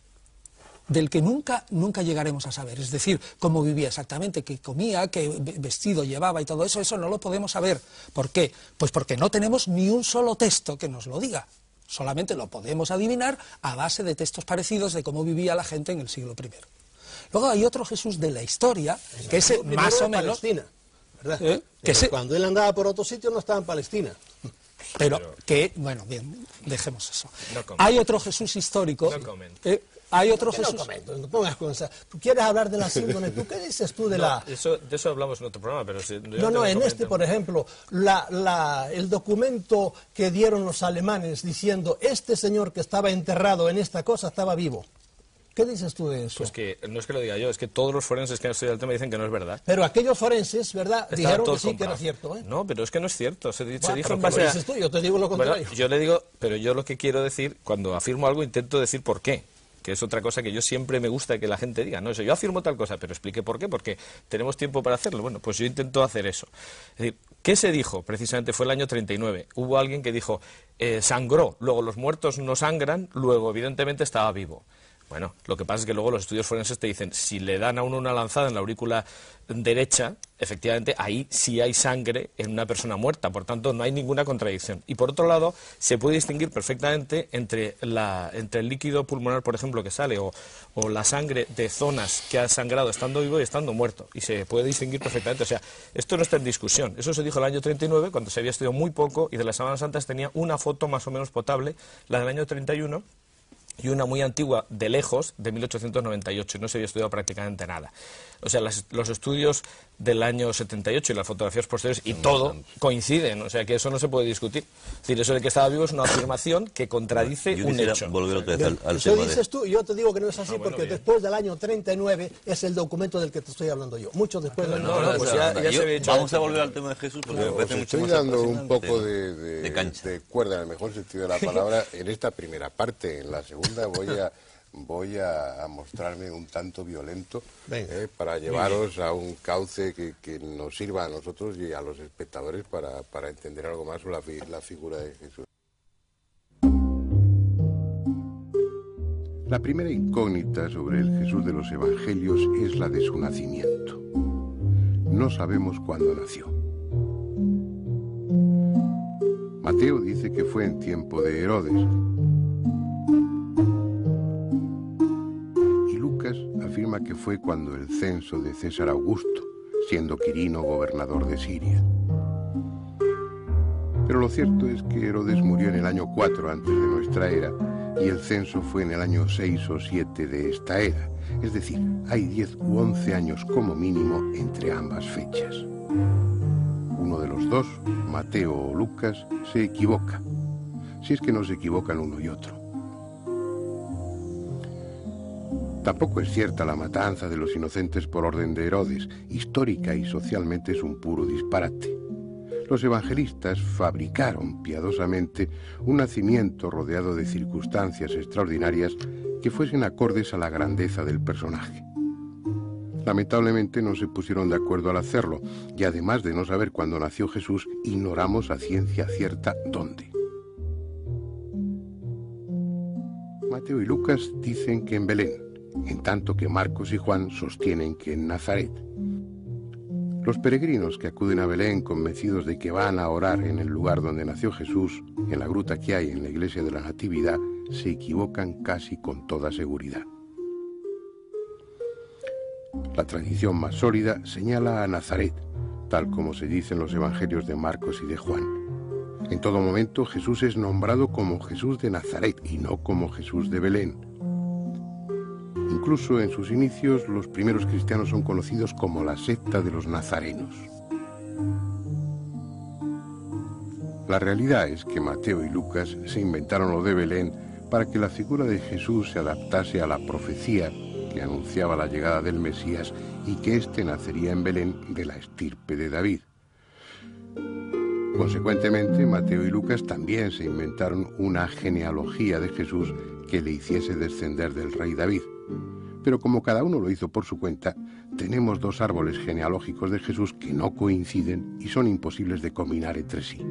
del que nunca llegaremos a saber, es decir, cómo vivía exactamente, qué comía, qué vestido llevaba y todo eso, eso no lo podemos saber. ¿Por qué? Pues porque no tenemos ni un solo texto que nos lo diga. Solamente lo podemos adivinar a base de textos parecidos de cómo vivía la gente en el siglo I. Luego hay otro Jesús de la historia, que es más o menos...
Palestina, ¿verdad? Cuando él andaba por otro sitio no estaba en Palestina.
Pero que, bueno, bien, dejemos eso. Hay otro Jesús histórico... Hay otro Jesús...
No pongas cosas. Tú quieres hablar de la síndrome. ¿Tú qué dices tú de la...?
De eso hablamos en otro programa, pero...
en este, por ejemplo, el documento que dieron los alemanes diciendo este señor que estaba enterrado en esta cosa estaba vivo. ¿Qué dices tú de eso?
Pues que no es que lo diga yo, es que todos los forenses que han estudiado el tema dicen que no es verdad.
Pero aquellos forenses, ¿verdad? Dijeron que sí, que era cierto, ¿eh?
No, pero es que no es cierto. Se dijo en
base
a...
dices tú, yo te digo lo contrario.
Bueno, yo le digo, pero yo lo que quiero decir, cuando afirmo algo, intento decir por qué. Que es otra cosa que yo siempre me gusta que la gente diga. No, eso, yo afirmo tal cosa, pero explique por qué, porque tenemos tiempo para hacerlo. Bueno, pues yo intento hacer eso. Es decir, ¿qué se dijo? Precisamente fue el año 39. Hubo alguien que dijo, sangró, luego los muertos no sangran, luego evidentemente estaba vivo. Bueno, lo que pasa es que luego los estudios forenses te dicen, si le dan a uno una lanzada en la aurícula derecha, efectivamente ahí sí hay sangre en una persona muerta, por tanto no hay ninguna contradicción. Y por otro lado, se puede distinguir perfectamente entre el líquido pulmonar, por ejemplo, que sale, o la sangre de zonas que ha sangrado estando vivo y estando muerto, y se puede distinguir perfectamente. O sea, esto no está en discusión. Eso se dijo en el año 39, cuando se había estudiado muy poco, y de las Sábanas Santas tenía una foto más o menos potable, la del año 31, y una muy antigua de lejos, de 1898, y no se había estudiado prácticamente nada. O sea, los estudios del año 78 y las fotografías posteriores y todo coinciden, o sea que eso no se puede discutir. Es decir, eso de que estaba vivo es una afirmación que contradice un hecho.
Volver otra vez al
Eso
tema
dices tú, y yo te digo que no es así,
bueno,
porque
bien.
después del año 39 es el documento del que te estoy hablando yo, mucho después del año
pues ya se había dicho.
Vamos a volver al tema de Jesús, porque me
Os
parece mucho
estoy
más
dando un
apasionante.
poco
de cancha.
de cuerda, en el mejor sentido de la palabra, en esta primera parte. En la segunda voy a mostrarme un tanto violento para llevaros a un cauce que nos sirva a nosotros y a los espectadores para entender algo más sobre la figura de Jesús. La primera incógnita sobre el Jesús de los Evangelios es la de su nacimiento. No sabemos cuándo nació. Mateo dice que fue en tiempo de Herodes. Y Lucas afirma que fue cuando el censo de César Augusto, siendo Quirino gobernador de Siria. Pero lo cierto es que Herodes murió en el año 4 antes de nuestra era, y el censo fue en el año 6 o 7 de esta era. Es decir, hay 10 u 11 años como mínimo entre ambas fechas. Uno de los dos, Mateo o Lucas, se equivoca, si es que no se equivocan uno y otro. Tampoco es cierta la matanza de los inocentes por orden de Herodes. Histórica y socialmente es un puro disparate. Los evangelistas fabricaron piadosamente un nacimiento rodeado de circunstancias extraordinarias que fuesen acordes a la grandeza del personaje. Lamentablemente no se pusieron de acuerdo al hacerlo, y además de no saber cuándo nació Jesús, ignoramos a ciencia cierta dónde. Mateo y Lucas dicen que en Belén, en tanto que Marcos y Juan sostienen que en Nazaret. Los peregrinos que acuden a Belén convencidos de que van a orar en el lugar donde nació Jesús, en la gruta que hay en la iglesia de la Natividad, se equivocan casi con toda seguridad. La tradición más sólida señala a Nazaret, tal como se dice en los evangelios de Marcos y de Juan. En todo momento Jesús es nombrado como Jesús de Nazaret y no como Jesús de Belén. Incluso en sus inicios los primeros cristianos son conocidos como la secta de los nazarenos. La realidad es que Mateo y Lucas se inventaron lo de Belén para que la figura de Jesús se adaptase a la profecía que anunciaba la llegada del Mesías y que éste nacería en Belén de la estirpe de David. Consecuentemente, Mateo y Lucas también se inventaron una genealogía de Jesús que le hiciese descender del rey David. Pero como cada uno lo hizo por su cuenta, tenemos dos árboles genealógicos de Jesús que no coinciden y son imposibles de combinar entre sí.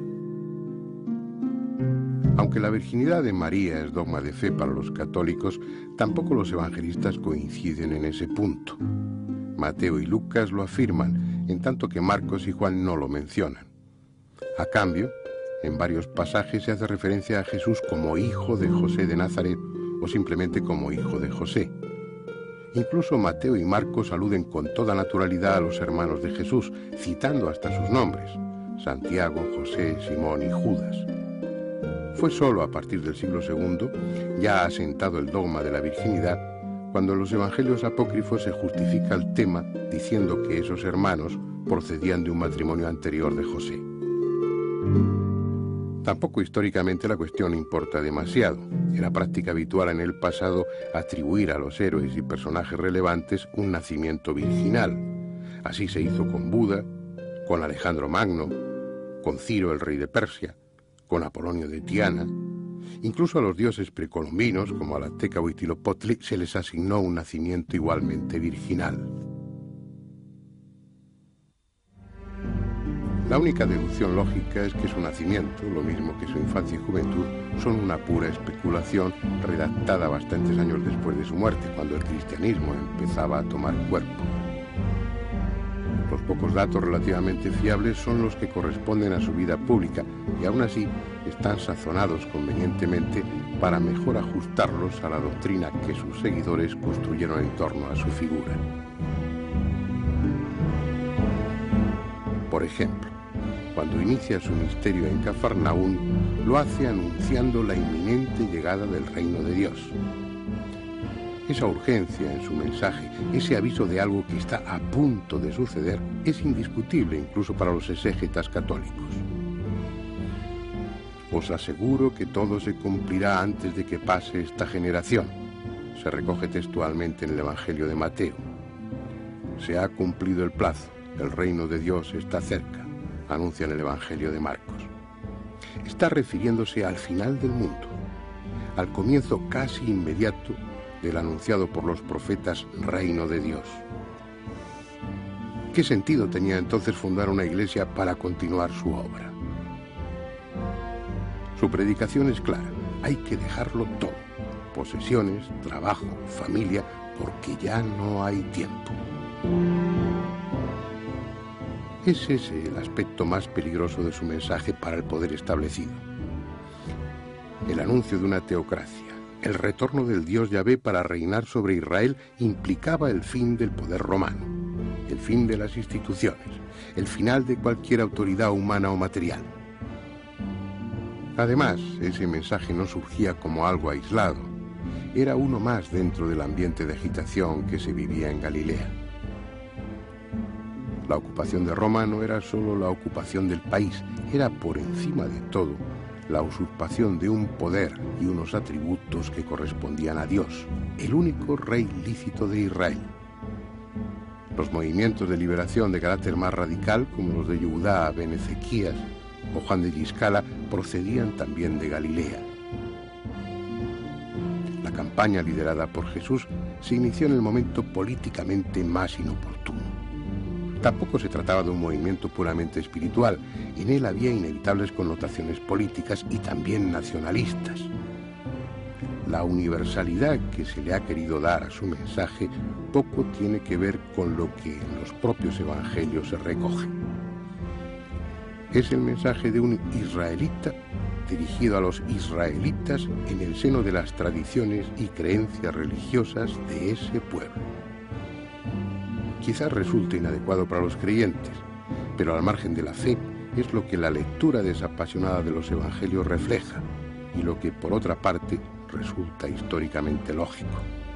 Aunque la virginidad de María es dogma de fe para los católicos, tampoco los evangelistas coinciden en ese punto. Mateo y Lucas lo afirman, en tanto que Marcos y Juan no lo mencionan. A cambio, en varios pasajes se hace referencia a Jesús como hijo de José de Nazaret o simplemente como hijo de José. Incluso Mateo y Marcos aluden con toda naturalidad a los hermanos de Jesús, citando hasta sus nombres: Santiago, José, Simón y Judas. Fue solo a partir del siglo II, ya asentado el dogma de la virginidad, cuando en los evangelios apócrifos se justifica el tema diciendo que esos hermanos procedían de un matrimonio anterior de José. Tampoco históricamente la cuestión importa demasiado. Era práctica habitual en el pasado atribuir a los héroes y personajes relevantes un nacimiento virginal. Así se hizo con Buda, con Alejandro Magno, con Ciro el rey de Persia, con Apolonio de Tiana. Incluso a los dioses precolombinos, como a la Azteca Huitzilopochtli, se les asignó un nacimiento igualmente virginal. La única deducción lógica es que su nacimiento, lo mismo que su infancia y juventud, son una pura especulación redactada bastantes años después de su muerte, cuando el cristianismo empezaba a tomar cuerpo. Los pocos datos relativamente fiables son los que corresponden a su vida pública y aún así están sazonados convenientemente para mejor ajustarlos a la doctrina que sus seguidores construyeron en torno a su figura. Por ejemplo, cuando inicia su misterio en Cafarnaún, lo hace anunciando la inminente llegada del reino de Dios. Esa urgencia en su mensaje, ese aviso de algo que está a punto de suceder, es indiscutible incluso para los exégetas católicos. Os aseguro que todo se cumplirá antes de que pase esta generación, se recoge textualmente en el Evangelio de Mateo. Se ha cumplido el plazo, el reino de Dios está cerca, anuncia en el Evangelio de Marcos. Está refiriéndose al final del mundo, al comienzo casi inmediato del anunciado por los profetas reino de Dios. ¿Qué sentido tenía entonces fundar una iglesia para continuar su obra? Su predicación es clara, hay que dejarlo todo, posesiones, trabajo, familia, porque ya no hay tiempo. Es ese el aspecto más peligroso de su mensaje para el poder establecido. El anuncio de una teocracia, el retorno del Dios Yahvé para reinar sobre Israel implicaba el fin del poder romano, el fin de las instituciones, el final de cualquier autoridad humana o material. Además, ese mensaje no surgía como algo aislado, era uno más dentro del ambiente de agitación que se vivía en Galilea. La ocupación de Roma no era solo la ocupación del país, era por encima de todo la usurpación de un poder y unos atributos que correspondían a Dios, el único rey lícito de Israel. Los movimientos de liberación de carácter más radical, como los de Yehudá ben Ezequías o Juan de Giscala, procedían también de Galilea. La campaña liderada por Jesús se inició en el momento políticamente más inoportuno. Tampoco se trataba de un movimiento puramente espiritual, en él había inevitables connotaciones políticas y también nacionalistas. La universalidad que se le ha querido dar a su mensaje poco tiene que ver con lo que en los propios evangelios se recoge. Es el mensaje de un israelita dirigido a los israelitas en el seno de las tradiciones y creencias religiosas de ese pueblo. Quizás resulte inadecuado para los creyentes, pero al margen de la fe es lo que la lectura desapasionada de los evangelios refleja y lo que, por otra parte, resulta históricamente lógico.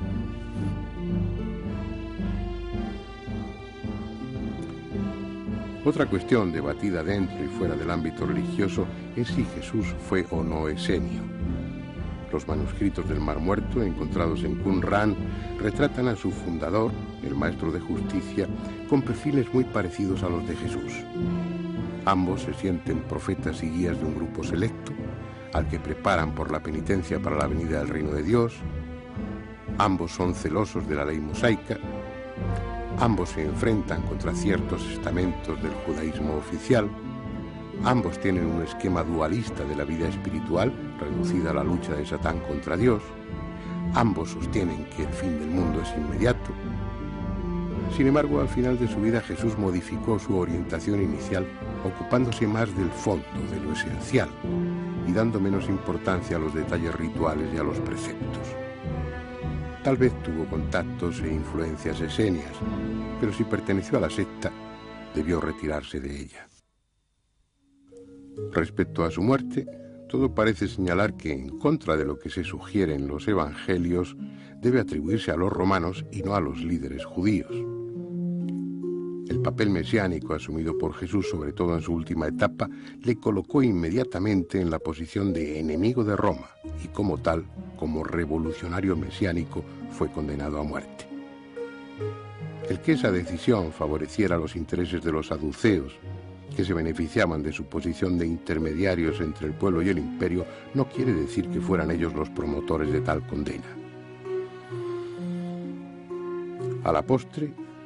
Otra cuestión debatida dentro y fuera del ámbito religioso es si Jesús fue o no esenio. Los manuscritos del Mar Muerto, encontrados en Qumran, retratan a su fundador, el maestro de justicia, con perfiles muy parecidos a los de Jesús. Ambos se sienten profetas y guías de un grupo selecto, al que preparan por la penitencia para la venida del reino de Dios. Ambos son celosos de la ley mosaica. Ambos se enfrentan contra ciertos estamentos del judaísmo oficial. Ambos tienen un esquema dualista de la vida espiritual, reducida a la lucha de Satán contra Dios. Ambos sostienen que el fin del mundo es inmediato. Sin embargo, al final de su vida Jesús modificó su orientación inicial, ocupándose más del fondo, de lo esencial, y dando menos importancia a los detalles rituales y a los preceptos. Tal vez tuvo contactos e influencias esenias, pero si perteneció a la secta, debió retirarse de ella. Respecto a su muerte, todo parece señalar que, en contra de lo que se sugiere en los evangelios, debe atribuirse a los romanos y no a los líderes judíos. El papel mesiánico asumido por Jesús, sobre todo en su última etapa, le colocó inmediatamente en la posición de enemigo de Roma y, como tal, como revolucionario mesiánico, fue condenado a muerte. El que esa decisión favoreciera los intereses de los saduceos, que se beneficiaban de su posición de intermediarios entre el pueblo y el imperio, no quiere decir que fueran ellos los promotores de tal condena. A la postre,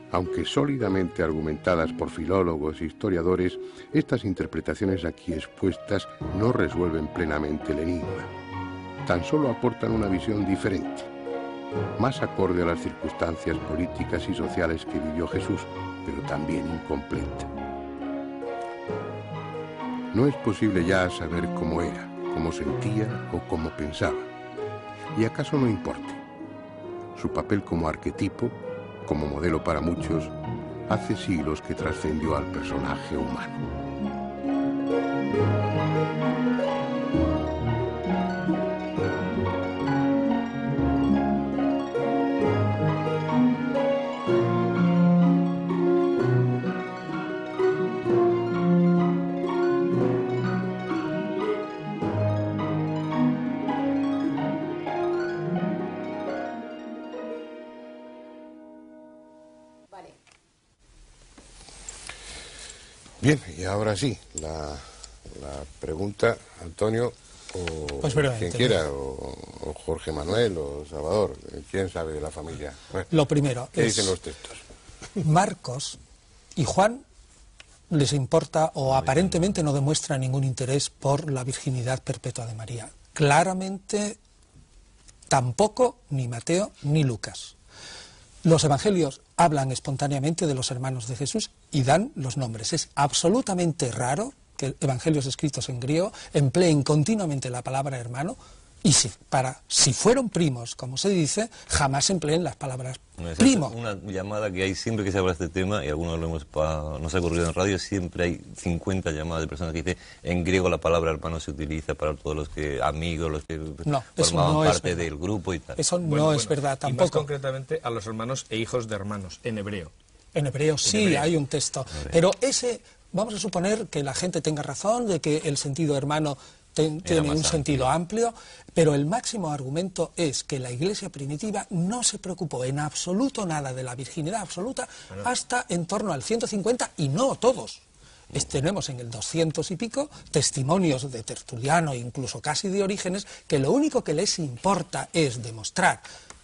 Aunque sólidamente argumentadas por filólogos e historiadores, estas interpretaciones aquí expuestas no resuelven plenamente el enigma. Tan solo aportan una visión diferente, más acorde a las circunstancias políticas y sociales que vivió Jesús, pero también incompleta. No es posible ya saber cómo era, cómo sentía o cómo pensaba. ¿Y acaso no importe? Su papel como arquetipo, como modelo para muchos, hace siglos que trascendió al personaje humano. Bien, y ahora sí, la pregunta, Antonio, o
Pues
quien quiera, o Jorge Manuel, o Salvador, ¿quién sabe de la familia? Bueno,
Lo primero
¿qué
es,
dicen los textos?
Marcos y Juan les importa o aparentemente no demuestra ningún interés por la virginidad perpetua de María. Claramente tampoco ni Mateo ni Lucas. Los evangelios hablan espontáneamente de los hermanos de Jesús y dan los nombres. Es absolutamente raro que evangelios escritos en griego empleen continuamente la palabra hermano y si fueron primos, como se dice, jamás empleen las palabras primo.
Es una llamada que hay siempre que se habla de este tema, y algunos nos ha ocurrido en radio, siempre hay 50 llamadas de personas que dicen en griego la palabra hermano se utiliza para todos los que amigos, los que formaban parte del grupo y tal.
Eso no es verdad tampoco.
Y más concretamente a los hermanos e hijos de hermanos, en hebreo.
En hebreo sí hay un texto, pero ese, vamos a suponer que la gente tenga razón de que el sentido hermano tiene un sentido amplio, pero el máximo argumento es que la Iglesia primitiva no se preocupó en absoluto nada de la virginidad absoluta hasta en torno al 150, y no todos. Tenemos en el 200 y pico testimonios de Tertuliano, incluso casi de Orígenes, que lo único que les importa es demostrar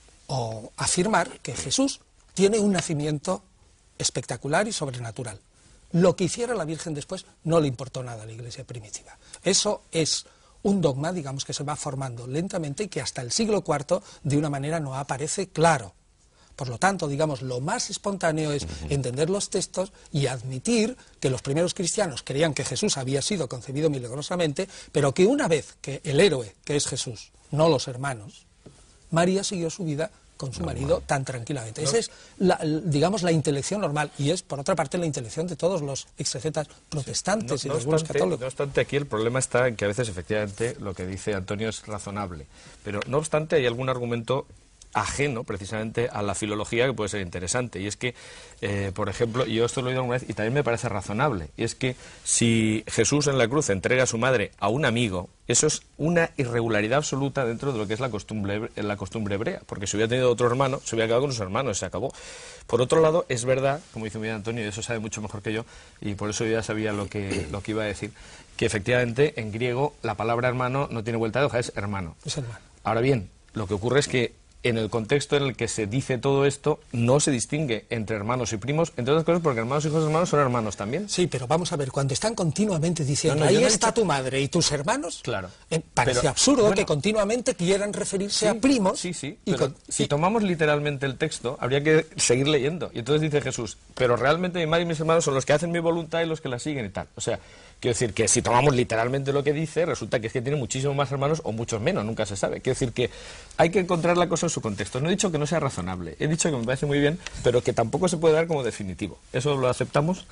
o afirmar que Jesús tiene un nacimiento espectacular y sobrenatural. Lo que hiciera la Virgen después no le importó nada a la Iglesia primitiva. Eso es un dogma, digamos, que se va formando lentamente y que hasta el siglo IV de una manera no aparece claro. Por lo tanto, digamos, lo más espontáneo es entender los textos y admitir que los primeros cristianos creían que Jesús había sido concebido milagrosamente, pero que una vez que el héroe, que es Jesús, no los hermanos, María siguió su vida con su marido tan tranquilamente. Esa es, digamos, la intelección normal, y es, por otra parte, la intelección de todos los exegetas protestantes y de algunos católicos.
No obstante, aquí el problema está en que a veces, efectivamente, lo que dice Antonio es razonable, pero no obstante hay algún argumento ajeno precisamente a la filología que puede ser interesante, y es que, por ejemplo, yo esto lo he oído alguna vez y también me parece razonable, y es que si Jesús en la cruz entrega a su madre a un amigo, eso es una irregularidad absoluta dentro de lo que es la costumbre hebrea, porque si hubiera tenido otro hermano, se hubiera quedado con sus hermanos, se acabó. Por otro lado, es verdad, como dice muy bien Antonio, y eso sabe mucho mejor que yo, y por eso yo ya sabía lo que iba a decir, que efectivamente en griego la palabra hermano no tiene vuelta de hoja, es hermano.
Es hermano.
Ahora bien, lo que ocurre es que en el contexto en el que se dice todo esto, no se distingue entre hermanos y primos, entre otras cosas porque hermanos y hijos de hermanos son hermanos también.
Sí, pero vamos a ver, cuando están continuamente diciendo, ahí está tu madre y tus hermanos,
claro,
parece absurdo que continuamente quieran referirse a primos.
Sí, pero si tomamos literalmente el texto, habría que seguir leyendo. Y entonces dice Jesús, pero realmente mi madre y mis hermanos son los que hacen mi voluntad y los que la siguen y tal. O sea, quiero decir que si tomamos literalmente lo que dice, resulta que es que tiene muchísimos más hermanos o muchos menos, nunca se sabe. Quiero decir que hay que encontrar la cosa en su contexto. No he dicho que no sea razonable, he dicho que me parece muy bien, pero que tampoco se puede dar como definitivo. ¿Eso lo aceptamos?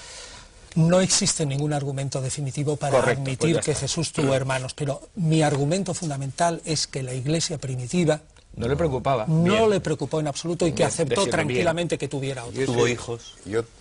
No existe ningún argumento definitivo para admitir que Jesús tuvo hermanos, pero mi argumento fundamental es que la Iglesia primitiva
no le preocupaba.
No le preocupó en absoluto y que aceptó tranquilamente que tuviera otros.
¿Tuvo hijos?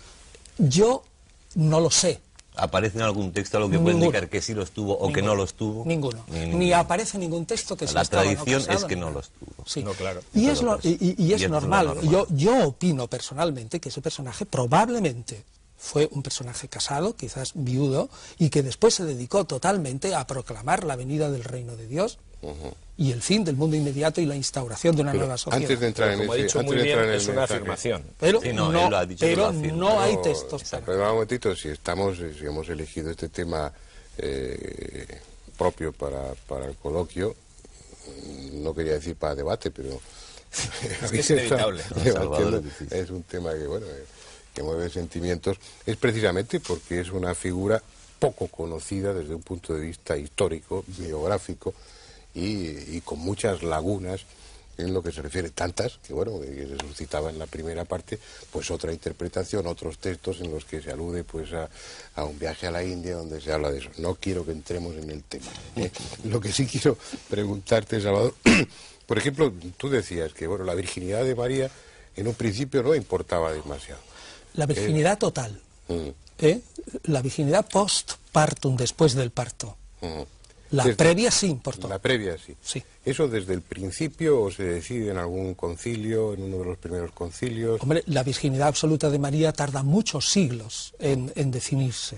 Yo no lo sé.
¿Aparece en algún texto algo que puede indicar que sí los tuvo o que no los tuvo?
Ninguno. Ni aparece ningún texto que sí estaban
casados. La tradición es que no los tuvo.
Sí.
No, claro.
Y es normal. Yo opino personalmente que ese personaje probablemente fue un personaje casado, quizás viudo, y que después se dedicó totalmente a proclamar la venida del reino de Dios. y el fin del mundo inmediato y la instauración de una nueva sociedad.
Antes de entrar en
Como ha
ese,
dicho
antes
muy
de
bien,
entrar en
es
el
una
mensaje,
Pero
Sí, él lo ha dicho que lo afirma.
no hay
pero,
textos para...
Pero un momentito, si hemos elegido este tema propio para el coloquio, no quería decir para debate, pero
Es que es inevitable.
debatiendo, es un tema que, bueno, que mueve sentimientos, es precisamente porque es una figura poco conocida desde un punto de vista histórico, biográfico, y con muchas lagunas en lo que se refiere, tantas que bueno, que se suscitaba en la primera parte, pues otra interpretación, otros textos en los que se alude pues a un viaje a la India donde se habla de eso. No quiero que entremos en el tema. Lo que sí quiero preguntarte, Salvador, por ejemplo, tú decías que bueno, la virginidad de María en un principio no importaba demasiado.
La virginidad total, la virginidad post-partum, después del parto. La previa sí importó.
La previa sí.
Sí.
¿Eso desde el principio o se decide en algún concilio, en uno de los primeros concilios?
Hombre, la virginidad absoluta de María tarda muchos siglos en definirse.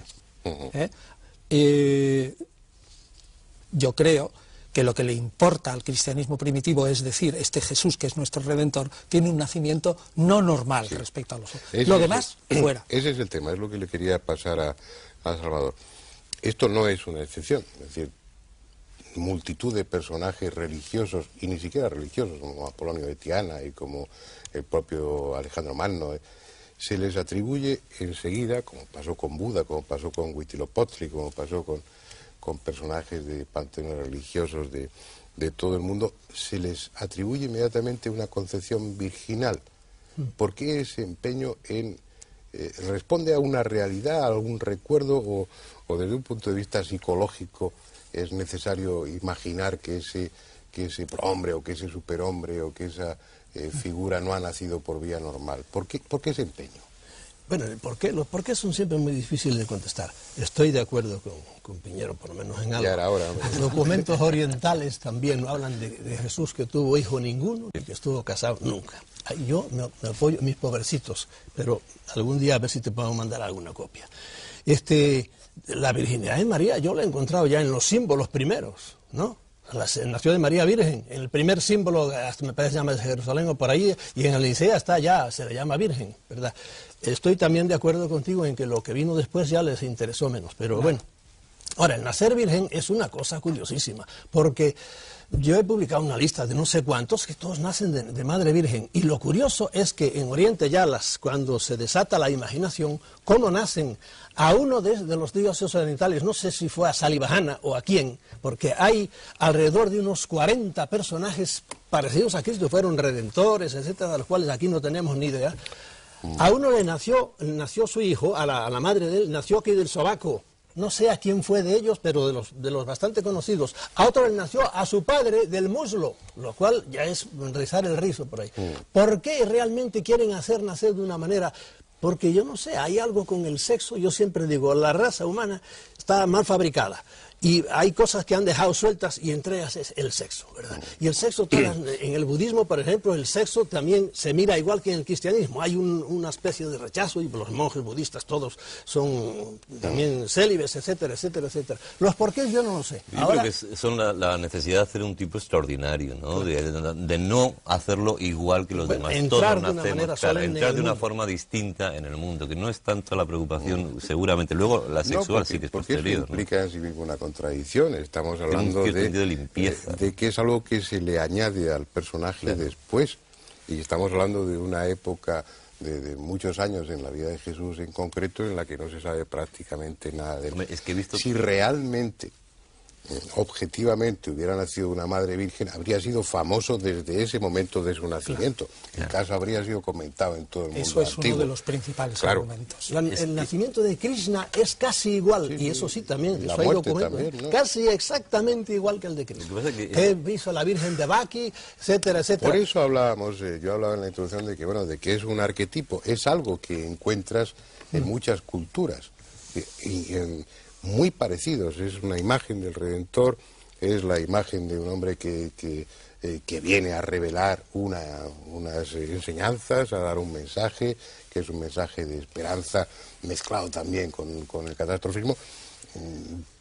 Yo creo que lo que le importa al cristianismo primitivo, es decir, este Jesús que es nuestro Redentor, tiene un nacimiento no normal respecto a los otros. Lo demás, fuera.
Ese es el tema, es lo que le quería pasar a Salvador. Esto no es una excepción, es decir, multitud de personajes religiosos, y ni siquiera religiosos, como Apolonio de Tiana y como el propio Alejandro Magno, se les atribuye enseguida, como pasó con Buda, como pasó con Huitzilopochtli, como pasó con personajes de panteones religiosos de todo el mundo, se les atribuye inmediatamente una concepción virginal. ¿Por qué ese empeño en... responde a una realidad, a algún recuerdo, o desde un punto de vista psicológico es necesario imaginar que ese prohombre o que ese superhombre o que esa figura no ha nacido por vía normal? ¿Por qué ese empeño?
Bueno, los por qué son siempre muy difíciles de contestar. Estoy de acuerdo con Piñero, por lo menos en algo.
Ya era hora,
Los documentos orientales también hablan de Jesús que tuvo hijo ninguno y que estuvo casado nunca. Yo me apoyo, mis pobrecitos, pero algún día a ver si te puedo mandar alguna copia. La virginidad de María yo la he encontrado ya en los símbolos primeros, ¿no? Nació de María Virgen, en el primer símbolo, hasta me parece se llama de Jerusalén o por ahí, y en el Licea está ya, se le llama Virgen, ¿verdad? Estoy también de acuerdo contigo en que lo que vino después ya les interesó menos, pero bueno. Ahora, el nacer virgen es una cosa curiosísima, porque yo he publicado una lista de no sé cuántos que todos nacen de madre virgen, y lo curioso es que en Oriente ya cuando se desata la imaginación, cómo nacen a uno de los dioses orientales, no sé si fue a Salivajana o a quién, porque hay alrededor de unos 40 personajes parecidos a Cristo, fueron redentores, etcétera, de los cuales aquí no tenemos ni idea. A uno le nació su hijo, a la madre de él, nació aquí del sobaco. No sé a quién fue de ellos, pero de los bastante conocidos. A otro le nació a su padre del muslo, lo cual ya es rizar el rizo por ahí. ¿Por qué realmente quieren hacer nacer de una manera? Porque yo no sé, hay algo con el sexo, yo siempre digo, la raza humana está mal fabricada. Y hay cosas que han dejado sueltas y entre ellas es el sexo, ¿verdad? Y el sexo, en el budismo, por ejemplo, el sexo también se mira igual que en el cristianismo. Hay una especie de rechazo y los monjes budistas todos son también célibes, etcétera, etcétera, etcétera. Los porqués yo no lo sé.
Yo creo que son la necesidad de hacer un tipo extraordinario, ¿no? De no hacerlo igual que los demás.
Entrar
Todos
de una manera
nacemos, claro,
solemne
entrar
en
de
el
una
mundo.
forma distinta en el mundo, que no es tanto la preocupación, seguramente. Luego la sexual sí que es
porque
posterior,
eso implica en sí mismo una contradicción. Estamos hablando
cierto sentido de limpieza.
de que es algo que se le añade al personaje después, y estamos hablando de una época de muchos años en la vida de Jesús en concreto en la que no se sabe prácticamente nada de él.
Hombre, es que he visto...
Si realmente, objetivamente, hubiera nacido una madre virgen, habría sido famoso desde ese momento de su nacimiento. El caso habría sido comentado en todo el mundo
Eso es
antiguo.
uno de los principales
Claro.
argumentos.
El nacimiento de Krishna es casi igual, y eso sí también,
La
eso hay
muerte
documentos,
también, ¿no?
casi exactamente igual que el de Krishna.
Lo que pasa es que-
Hizo la Virgen de Baki, etcétera, etcétera.
Por eso hablábamos, yo hablaba en la introducción de que, bueno, de que es un arquetipo, es algo que encuentras en muchas culturas, muy parecidos. Es una imagen del Redentor, es la imagen de un hombre que viene a revelar unas enseñanzas, a dar un mensaje, que es un mensaje de esperanza, mezclado también con el catastrofismo.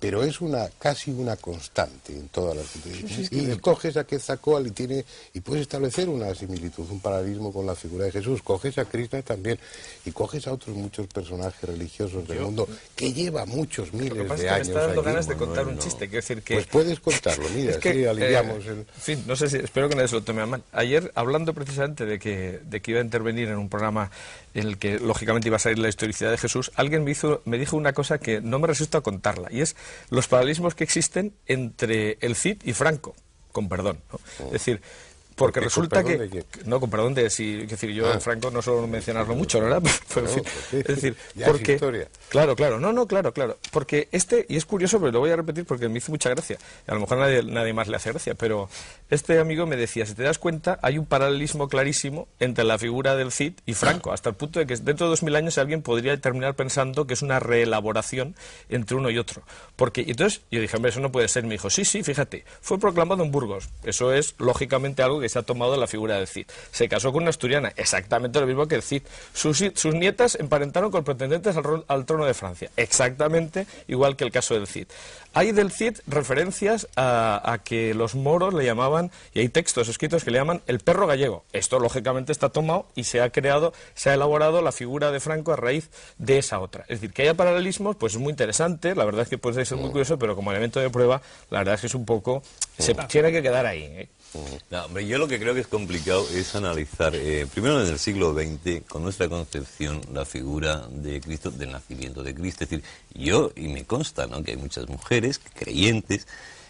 pero es casi una constante en todas las y coges a Quetzalcóatl y puedes establecer una similitud, un paralelismo con la figura de Jesús. Coges a Krishna también y coges a otros muchos personajes religiosos del mundo que lleva muchos miles de años.
Me está dando ganas de contar un chiste, quiero decir que...
Pues puedes contarlo, mira, es que, así aliviamos el...
En fin, no sé si, espero que nadie se lo tome a mal. Ayer, hablando precisamente de que iba a intervenir en un programa en el que lógicamente iba a salir la historicidad de Jesús, alguien me dijo una cosa que no me resisto a contarla, y es los paralelismos que existen entre el Cid y Franco, con perdón, ¿no? Es decir, porque resulta que... No, con perdón de si... Es decir, yo Franco no suelo mencionarlo mucho, ¿verdad? Pero, en fin, es decir, porque... Claro, claro. Porque y es curioso, pero lo voy a repetir porque me hizo mucha gracia. A lo mejor nadie más le hace gracia, pero este amigo me decía, si te das cuenta, hay un paralelismo clarísimo entre la figura del Cid y Franco, hasta el punto de que dentro de 2000 años alguien podría terminar pensando que es una reelaboración entre uno y otro. Porque, entonces, yo dije, hombre, eso no puede ser. Me dijo, sí, fíjate, fue proclamado en Burgos. Eso es, lógicamente, algo que se ha tomado de la figura del Cid. Se casó con una asturiana, exactamente lo mismo que el Cid. Sus nietas emparentaron con pretendentes al trono de Francia, exactamente igual que el caso del Cid. Hay del Cid referencias a que los moros le llamaban, y hay textos escritos que le llaman el perro gallego. Esto, lógicamente, está tomado y se ha elaborado la figura de Franco a raíz de esa otra. Es decir, que haya paralelismos, pues es muy interesante, la verdad es que puede ser muy curioso, pero como elemento de prueba, la verdad es que es un poco... Se tiene que quedar ahí, ¿eh?
No, hombre, yo lo que creo que es complicado es analizar, primero desde el siglo XX, con nuestra concepción, la figura de Cristo, del nacimiento de Cristo. Es decir, y me consta, ¿no?, que hay muchas mujeres creyentes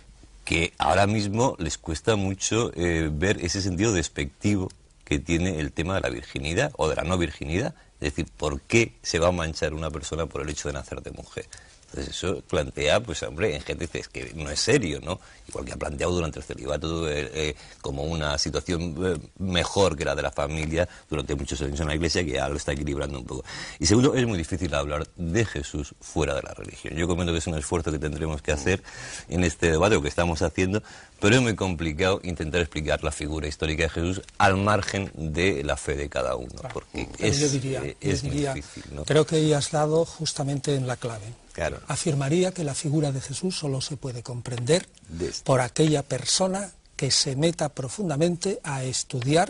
que ahora mismo les cuesta mucho ver ese sentido despectivo que tiene el tema de la virginidad o de la no virginidad. Es decir, ¿por qué se va a manchar una persona por el hecho de nacer de mujer? Entonces eso plantea, pues hombre, en gente dice, es que no es serio, ¿no? Igual que ha planteado durante el celibato como una situación mejor que la de la familia durante muchos años en la Iglesia, que ya lo está equilibrando un poco. Y segundo, es muy difícil hablar de Jesús fuera de la religión. Yo comento que es un esfuerzo que tendremos que hacer en este debate, o que estamos haciendo, pero es muy complicado intentar explicar la figura histórica de Jesús al margen de la fe de cada uno, porque
yo diría,
muy difícil, ¿no?
Creo que ya has dado justamente en la clave.
Claro.
Afirmaría que la figura de Jesús solo se puede comprender por aquella persona que se meta profundamente a estudiar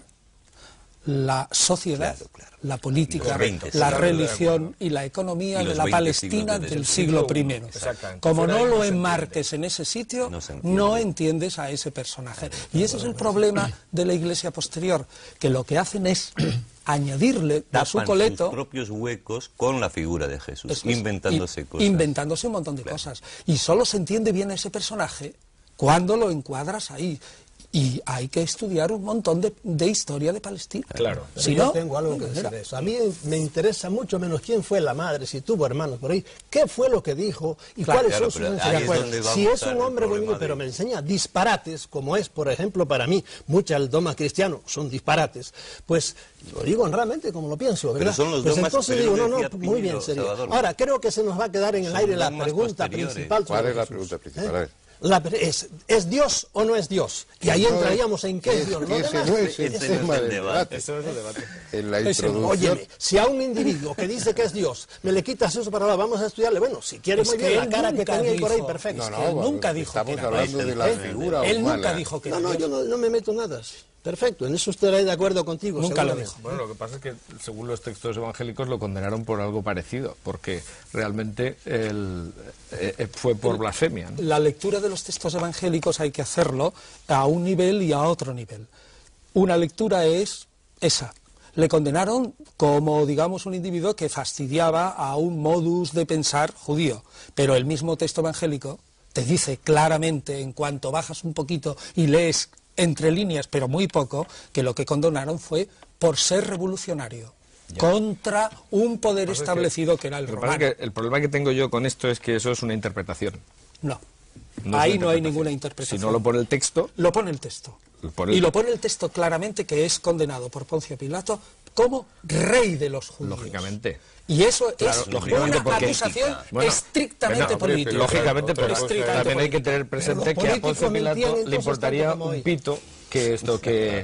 la sociedad, la política, la religión y la economía de la Palestina del siglo I. Como no lo enmarques en ese sitio, no entiendes a ese personaje. Y ese es el problema de la Iglesia posterior, que lo que hacen es añadirle a su coleto
sus propios huecos con la figura de Jesús, inventándose cosas.
Inventándose un montón de cosas. Y solo se entiende bien ese personaje cuando lo encuadras ahí. Y hay que estudiar un montón de historia de Palestina.
Claro.
Si
yo
no,
tengo algo que decir de eso. A mí me interesa mucho menos quién fue la madre, si tuvo hermanos por ahí, qué fue lo que dijo y cuáles son sus enseñanzas. Si es un hombre bonito, pero me enseña disparates, como es, por ejemplo, para mí, muchos del dogma cristiano son disparates, pues lo digo honradamente como lo pienso, ¿verdad?
Pero son los
pues
dogmas,
entonces digo, muy bien, serio. Ahora, creo que se nos va a quedar en el aire la pregunta principal.
¿Cuál es la pregunta principal?
¿Es Dios o no es Dios? Y ahí entraríamos en qué es Dios.
Ese no es el tema del debate.
Eso es el debate.
En la introducción...
Óyeme, si a un individuo que dice que es Dios me le quitas eso para vamos a estudiarle, bueno, si quieres muy bien la cara que tenía por ahí, perfecto.
Él nunca dijo que
estamos hablando de la figura humana.
Él nunca dijo que
no, yo no me meto nada. Perfecto, en eso estaré de acuerdo contigo.
Nunca lo dijo.
Bueno, lo que pasa es que, según los textos evangélicos, lo condenaron por algo parecido, porque realmente fue por blasfemia, ¿no?
La lectura de los textos evangélicos hay que hacerlo a un nivel y a otro nivel. Una lectura es esa. Le condenaron como, digamos, un individuo que fastidiaba a un modus de pensar judío, pero el mismo texto evangélico te dice claramente, en cuanto bajas un poquito y lees entre líneas, pero muy poco, que lo que condenaron fue por ser revolucionario contra un poder establecido que era el romano.
El problema que tengo yo con esto es que eso es una interpretación.
No, ahí no hay ninguna interpretación.
Si no lo pone el texto...
Lo pone el texto. Y lo pone el texto claramente, que es condenado por Poncio Pilato como rey de los judíos.
Lógicamente.
Y eso
claro,
es una acusación estrictamente política.
Lógicamente, pero también hay que tener presente que a Poncio Pilato le importaría un pito que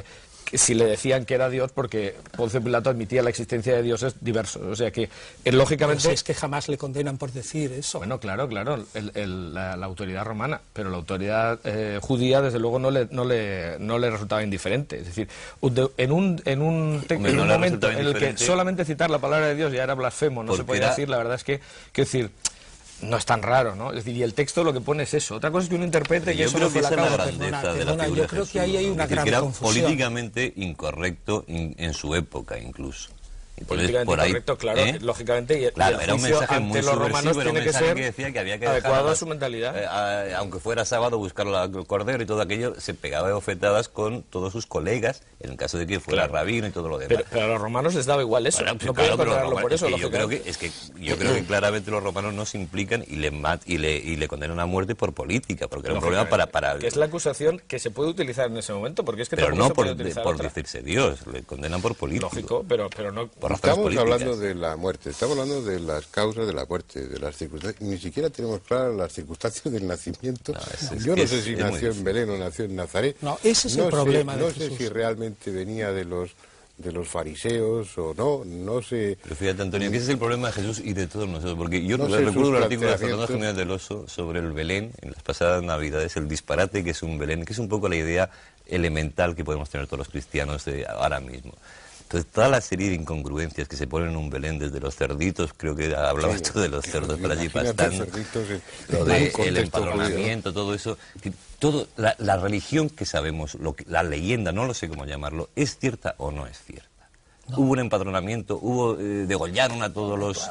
si le decían que era Dios, porque Poncio Pilato admitía la existencia de dioses diversos. O sea que, lógicamente...
Pues es que jamás le condenan por decir eso.
Bueno, claro, la autoridad romana, pero la autoridad judía, desde luego, no le resultaba indiferente. Es decir, en un momento en el que solamente citar la palabra de Dios ya era blasfemo, no se podía decir, la verdad es que, quiero decir... No es tan raro, ¿no? Es decir, y el texto lo que pone es eso. Otra cosa es que uno interprete que eso no fue la causa.
Yo creo que ahí hay una gran confusión.
Políticamente incorrecto en su época, incluso.
Políticamente por ahí, correcto, claro, lógicamente, y
claro,
el
era un mensaje muy
los romanos tiene que ser
decía que había que
adecuado a su mentalidad.
Aunque fuera sábado, buscar el cordero y todo aquello, se pegaba de bofetadas con todos sus colegas, en el caso de que fuera rabino y todo lo demás.
Pero a los romanos les daba igual eso, no podían condenarlo por eso.
Yo creo que claramente los romanos no se implican y le condenan a muerte por política, porque era un problema para
que es la acusación que se puede utilizar en ese momento, porque es que
pero no por decirse Dios, le condenan por político.
Lógico, pero no...
Estamos hablando de la muerte, estamos hablando de las causas de la muerte, de las circunstancias. Ni siquiera tenemos claras las circunstancias del nacimiento. Yo no sé si nació en Belén o nació en Nazaret.
No, ese es el problema de Jesús.
No sé si realmente venía de los fariseos o no sé.
Pero fíjate, Antonio, que ese es el problema de Jesús y de todos nosotros, porque yo recuerdo un artículo de Fernando Jiménez del Oso sobre el Belén en las pasadas Navidades, el disparate que es un Belén, que es un poco la idea elemental que podemos tener todos los cristianos de ahora mismo. Entonces, toda la serie de incongruencias que se ponen en un Belén, desde los cerditos, creo que hablabas tú de los cerdos por allí pastando, lo del empadronamiento, todo eso, la religión que sabemos, la leyenda, no lo sé cómo llamarlo, ¿es cierta o no es cierta? No. Hubo un empadronamiento, degollaron a todos los...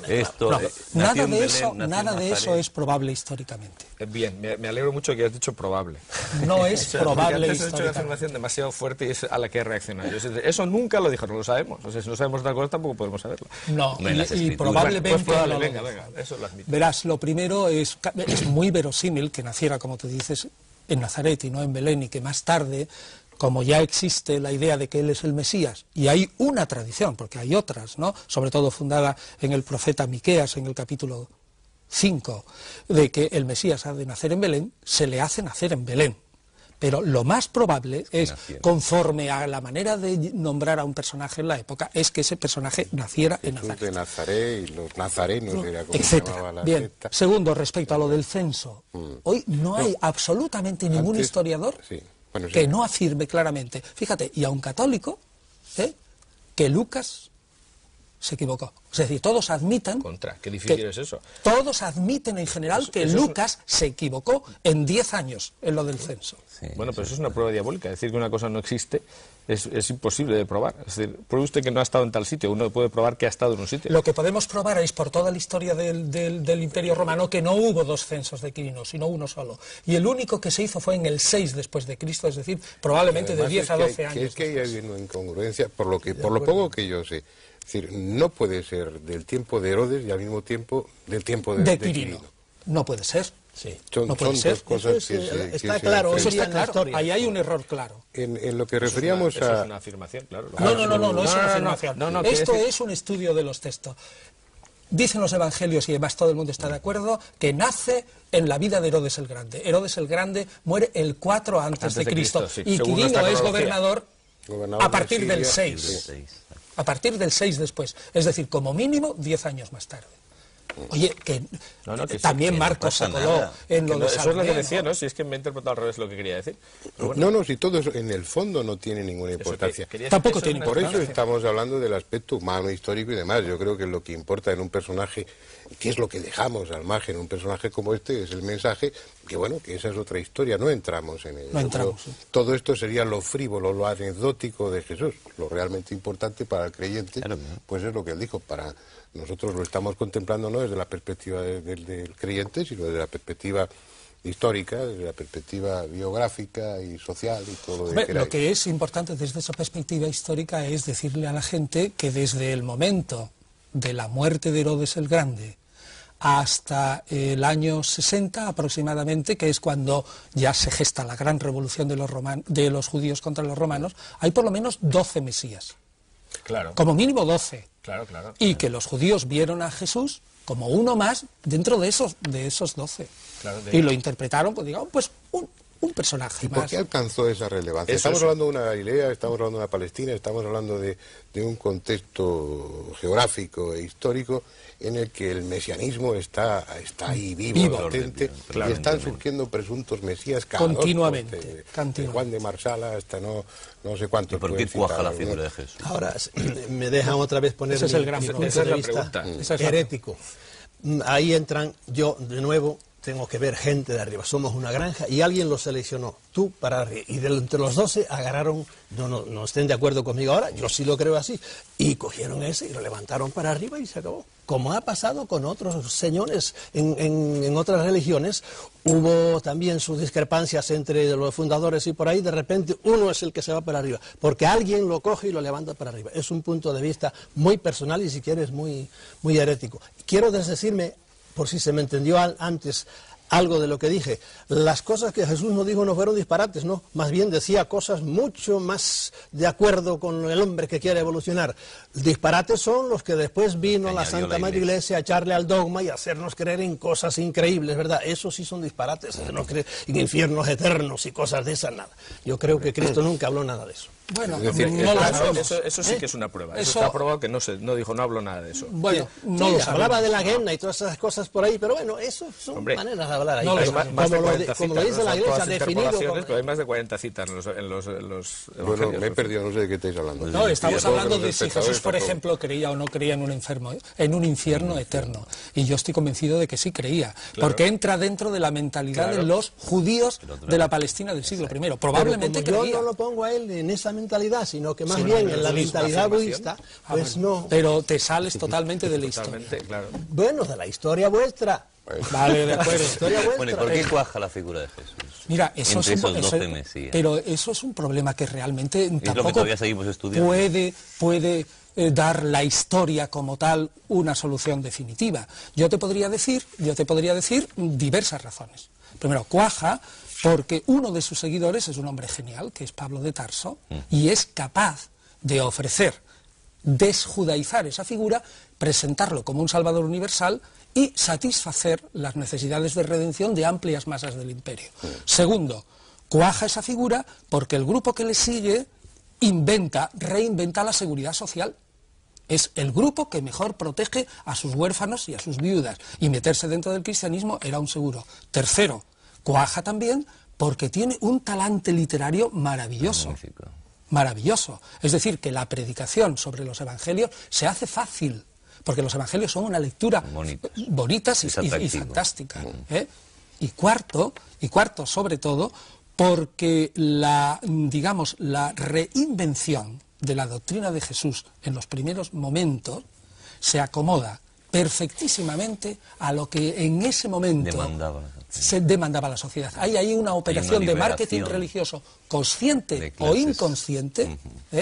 Nada de eso es probable históricamente.
Bien, me alegro mucho que hayas dicho probable.
No es probable
históricamente. Has hecho una afirmación demasiado fuerte y es a la que he reaccionado. Eso nunca lo dijo, no lo sabemos. O sea, si no sabemos otra cosa tampoco podemos saberlo.
No, y probablemente...
Bueno, pues venga, eso lo admito.
Verás, lo primero es muy verosímil que naciera, como tú dices, en Nazaret y no en Belén, y que más tarde... como ya existe la idea de que él es el Mesías, y hay una tradición, porque hay otras, ¿no?, sobre todo fundada en el profeta Miqueas, en el capítulo 5, de que el Mesías ha de nacer en Belén, se le hace nacer en Belén. Pero lo más probable es, conforme a la manera de nombrar a un personaje en la época, es que ese personaje naciera en Nazaret.
De Nazaret y los nazarenos, era como se llamaba la
Bien.
secta.
Segundo, respecto a lo del censo, hoy no hay absolutamente ningún historiador que no afirme claramente, fíjate, y a un católico, que Lucas se equivocó. Es decir, todos admiten...
Qué difícil es eso.
Todos admiten en general que Lucas se equivocó en 10 años en lo del censo.
Sí, bueno, pero eso es una prueba diabólica. Decir que una cosa no existe es imposible de probar. Es decir, pruebe usted que no ha estado en tal sitio. Uno puede probar que ha estado en un sitio.
Lo que podemos probar es por toda la historia del Imperio Romano que no hubo 2 censos de Quirinos, sino uno solo. Y el único que se hizo fue en el 6 después de Cristo, es decir, probablemente de 10 a 12 años.
Es que hay una incongruencia, por lo poco que yo sé. Es decir, no puede ser del tiempo de Herodes y al mismo tiempo del tiempo de Quirino.
No puede ser.
Sí.
No puede ser.
Dos cosas
está claro, eso está claro. Ahí hay un error claro.
En lo que referíamos
Eso es una afirmación, claro.
No es una afirmación. Esto es un estudio de los textos. Dicen los evangelios, y además todo el mundo está de acuerdo, que nace en la vida de Herodes el Grande. Herodes el Grande muere el 4 antes de Cristo.
Sí.
Y Quirino es gobernador a partir
de
del
Siria,
6. A partir del 6 después. Es decir, como mínimo 10 años más tarde. Oye, que también Marcos se coló en lo de
Eso es lo que decía, ¿no? Si es que me he interpretado al revés lo que quería decir.
No, si todo eso en el fondo no tiene ninguna importancia.
Tampoco tiene
Por
importancia.
eso estamos hablando del aspecto humano, histórico y demás. Yo creo que lo que importa en un personaje, que es lo que dejamos al margen, un personaje como este, es el mensaje, que bueno, que esa es otra historia, no entramos en ello.
No entramos.
Todo esto sería lo frívolo, lo anecdótico de Jesús. Lo realmente importante para el creyente, pues es lo que él dijo, para... Nosotros lo estamos contemplando no desde la perspectiva del creyente, sino desde la perspectiva histórica, desde la perspectiva biográfica y social y todo lo que
Lo que es importante desde esa perspectiva histórica es decirle a la gente que desde el momento de la muerte de Herodes el Grande hasta el año 60 aproximadamente, que es cuando ya se gesta la gran revolución de los judíos contra los romanos, hay por lo menos 12 mesías.
Claro.
Como mínimo 12.
Claro.
Y que los judíos vieron a Jesús como uno más dentro de esos 12.
Claro,
y lo interpretaron, pues digamos, pues un personaje
¿Y por
más.
qué alcanzó esa relevancia?
Eso
Estamos
es.
hablando de una Galilea, estamos hablando de una Palestina, estamos hablando de un contexto geográfico e histórico en el que el mesianismo está ahí vivo, latente, y están surgiendo presuntos mesías cada
Continuamente,
de Juan de Marsala hasta no sé cuántos.
¿Y por qué
pueden citar
cuaja la
algunos.
figura de Jesús?
Ahora, me dejan otra vez poner
Ese es el gran
mi
problema.
punto
Esa es
de
la
vista
pregunta.
Esa es la-
herético. Ahí entran, yo de nuevo tengo que ver gente de arriba. Somos una granja y alguien los seleccionó, tú para arriba. Y entre los 12 agarraron, no estén de acuerdo conmigo ahora, yo sí lo creo así, y cogieron ese y lo levantaron para arriba y se acabó. Como ha pasado con otros señores en otras religiones, hubo también sus discrepancias entre los fundadores y por ahí, de repente uno es el que se va para arriba, porque alguien lo coge y lo levanta para arriba. Es un punto de vista muy personal y si quieres muy herético. Quiero desdecirme, por si se me entendió antes algo de lo que dije, las cosas que Jesús no dijo no fueron disparates, no, más bien decía cosas mucho más de acuerdo con el hombre que quiere evolucionar. Disparates son los que después vino la
Añadió
Santa
la
Madre Iglesia a echarle al dogma y a hacernos creer en cosas increíbles, ¿verdad? Esos sí son disparates, no creer en infiernos eternos y cosas de esas, nada. Yo creo que Cristo nunca habló nada de eso.
Bueno,
Es decir,
no lo
Claro,
sabemos.
eso sí que es una prueba. Eso
Eso-
está probado que no dijo, no hablo nada de eso.
Bueno, no
Sí,
lo sabemos.
hablaba de la guerra y todas esas cosas por ahí, pero bueno, eso son
Hombre,
maneras de hablar ahí.
no lo
Hay
Como
sabemos.
más de
lo
40
como
citas,
lo dice
¿no?
la
Son
Iglesia,
todas
definido
interpolaciones,
como...
pero hay más de 40 citas en los
Bueno,
evangelios.
me he perdido, no sé de qué estáis hablando.
No, estamos
Y
hablando
los
de si
espectadores
Jesús, por
tampoco.
ejemplo, creía o no creía en un infierno eterno. Y yo estoy convencido de que sí creía, porque entra dentro de la mentalidad de los judíos de la Palestina del siglo I. Probablemente
Pero como
creía.
yo no lo pongo a él en esa mentalidad, sino que más
Sí,
bien
no,
en la
eso es una
mentalidad
afirmación.
budista, pues no.
Pero te sales totalmente de la historia.
Totalmente, claro.
Bueno, de la historia vuestra.
Vale, de acuerdo.
Historia vuestra.
Bueno, ¿y por qué cuaja la figura de Jesús?
Mira, eso
Entre
es un,
esos
eso-
12 mesías.
pero eso es un problema que realmente
que
tampoco
todavía seguimos estudiando.
puede dar la historia como tal una solución definitiva. Yo te podría decir diversas razones. Primero, cuaja porque uno de sus seguidores es un hombre genial, que es Pablo de Tarso, y es capaz de ofrecer, desjudaizar esa figura, presentarlo como un salvador universal y satisfacer las necesidades de redención de amplias masas del imperio. Segundo, cuaja esa figura porque el grupo que le sigue reinventa la seguridad social. Es el grupo que mejor protege a sus huérfanos y a sus viudas, y meterse dentro del cristianismo era un seguro. Tercero, cuaja también porque tiene un talante literario maravilloso.
Magnífico.
Maravilloso. Es decir, que la predicación sobre los evangelios se hace fácil, porque los evangelios son una lectura bonitas
Es
y
atractivo.
fantástica. ¿Eh? Y cuarto, sobre todo, porque la reinvención de la doctrina de Jesús en los primeros momentos se acomoda perfectísimamente a lo que en ese momento se demandaba la sociedad. Hay ahí una operación de marketing religioso consciente o inconsciente,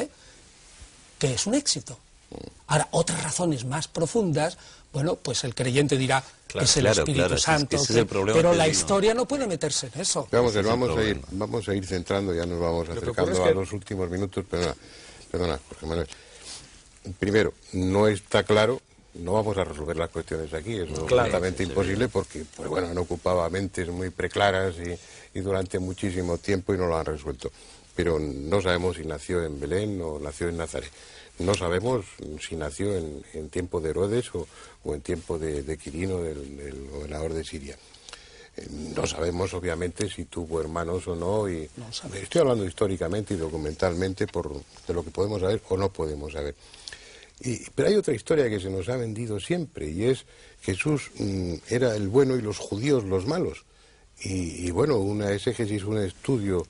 que es un éxito. Ahora, otras razones más profundas, bueno, pues el creyente dirá que es el Espíritu Santo,
ese es el problema
pero
que
la
digo.
historia no puede meterse en eso.
Vamos
Ese es
vamos a ir centrando, ya nos vamos
que
acercando
ocurre es
a
que-
los últimos minutos. Perdona, Jorge Manuel. Primero, no está claro, no vamos a resolver las cuestiones aquí, es completamente imposible porque, pues bueno, han ocupado a mentes muy preclaras y durante muchísimo tiempo y no lo han resuelto. Pero no sabemos si nació en Belén o nació en Nazaret. No sabemos si nació en tiempo de Herodes o en tiempo de Quirino, del gobernador de Siria. No sabemos, obviamente, si tuvo hermanos o no. Estoy hablando históricamente y documentalmente de lo que podemos saber o no podemos saber. Pero hay otra historia que se nos ha vendido siempre, y es Jesús era el bueno y los judíos los malos. Y bueno, una exégesis, un estudio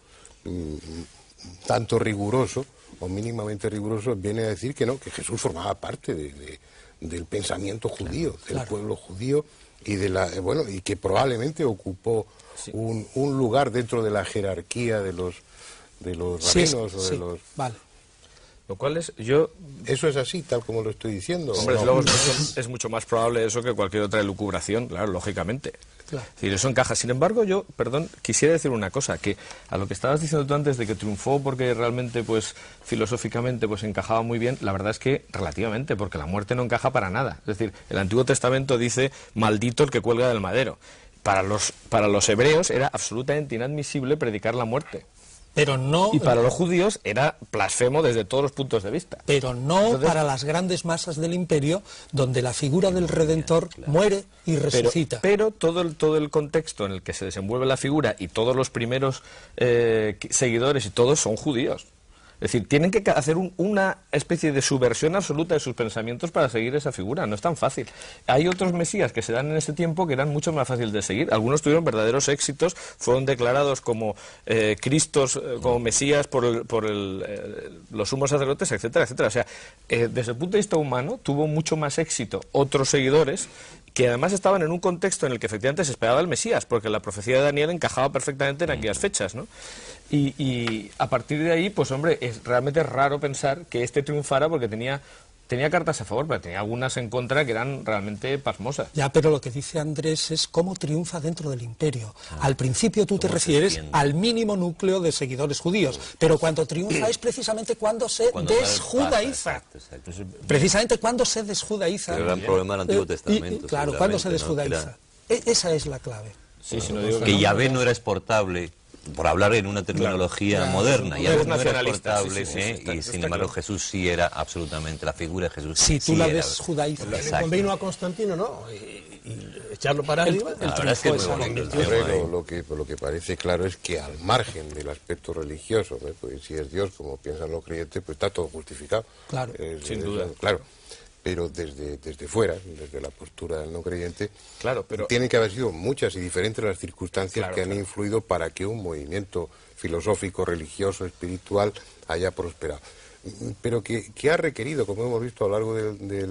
tanto riguroso o mínimamente riguroso viene a decir que no, que Jesús formaba parte del pensamiento judío, del pueblo judío, y y que probablemente ocupó un lugar dentro de la jerarquía de los rabinos o de los...
Vale.
Lo cual es,
¿Eso es así, tal como lo estoy diciendo?
hombre,
¿o no?
luego es mucho más probable eso que cualquier otra elucubración, claro, lógicamente.
Claro.
Es decir, eso encaja. Sin embargo, quisiera decir una cosa, que a lo que estabas diciendo tú antes de que triunfó porque realmente, pues, filosóficamente, pues, encajaba muy bien, la verdad es que relativamente, porque la muerte no encaja para nada. Es decir, el Antiguo Testamento dice, maldito el que cuelga del madero. para los hebreos era absolutamente inadmisible predicar la muerte.
Pero no,
Y para los judíos era blasfemo desde todos los puntos de vista.
pero no
Entonces,
para las grandes masas del imperio, donde la figura del Redentor muere y resucita.
Pero todo el contexto en el que se desenvuelve la figura y todos los primeros seguidores y todos son judíos. Es decir, tienen que hacer una especie de subversión absoluta de sus pensamientos para seguir esa figura. No es tan fácil. Hay otros mesías que se dan en este tiempo que eran mucho más fáciles de seguir. Algunos tuvieron verdaderos éxitos, fueron declarados como Cristos, como mesías por los sumos sacerdotes, etcétera, etcétera. O sea, desde el punto de vista humano, tuvo mucho más éxito otros seguidores que además estaban en un contexto en el que efectivamente se esperaba el Mesías, porque la profecía de Daniel encajaba perfectamente en aquellas fechas, ¿no? Y a partir de ahí, pues hombre, es realmente raro pensar que este triunfara porque tenía cartas a favor, pero tenía algunas en contra que eran realmente pasmosas.
Ya, pero lo que dice Andrés es cómo triunfa dentro del imperio. Al principio tú te refieres al mínimo núcleo de seguidores judíos, pero cuando triunfa es precisamente cuando se desjudaiza.
Exacto.
Precisamente cuando se desjudaiza.
Pero era un problema del Antiguo Testamento.
Claro, cuando se
seguramente, ¿no?
desjudaiza. Esa es la clave.
Sí, si no digo
Que Yahvé no era exportable, por hablar en una terminología moderna, Yahvé no era exportable, y sin embargo Jesús sí era absolutamente, la figura de Jesús
Si tú
sí
la
era.
desjudaizas.
Le convino a Constantino, ¿no? Y echarlo para arriba.
La verdad es que es muy bonito el tema, ¿eh?
Lo que parece claro es que al margen del aspecto religioso, pues si es Dios, como piensan los creyentes, pues está todo justificado.
Claro,
sin duda.
Claro. Pero desde fuera, desde la postura del no creyente,
Claro, pero
tienen que haber sido muchas y diferentes las circunstancias
Claro,
que han
claro.
influido para que un movimiento filosófico, religioso, espiritual haya prosperado. Pero que ha requerido, como hemos visto a lo largo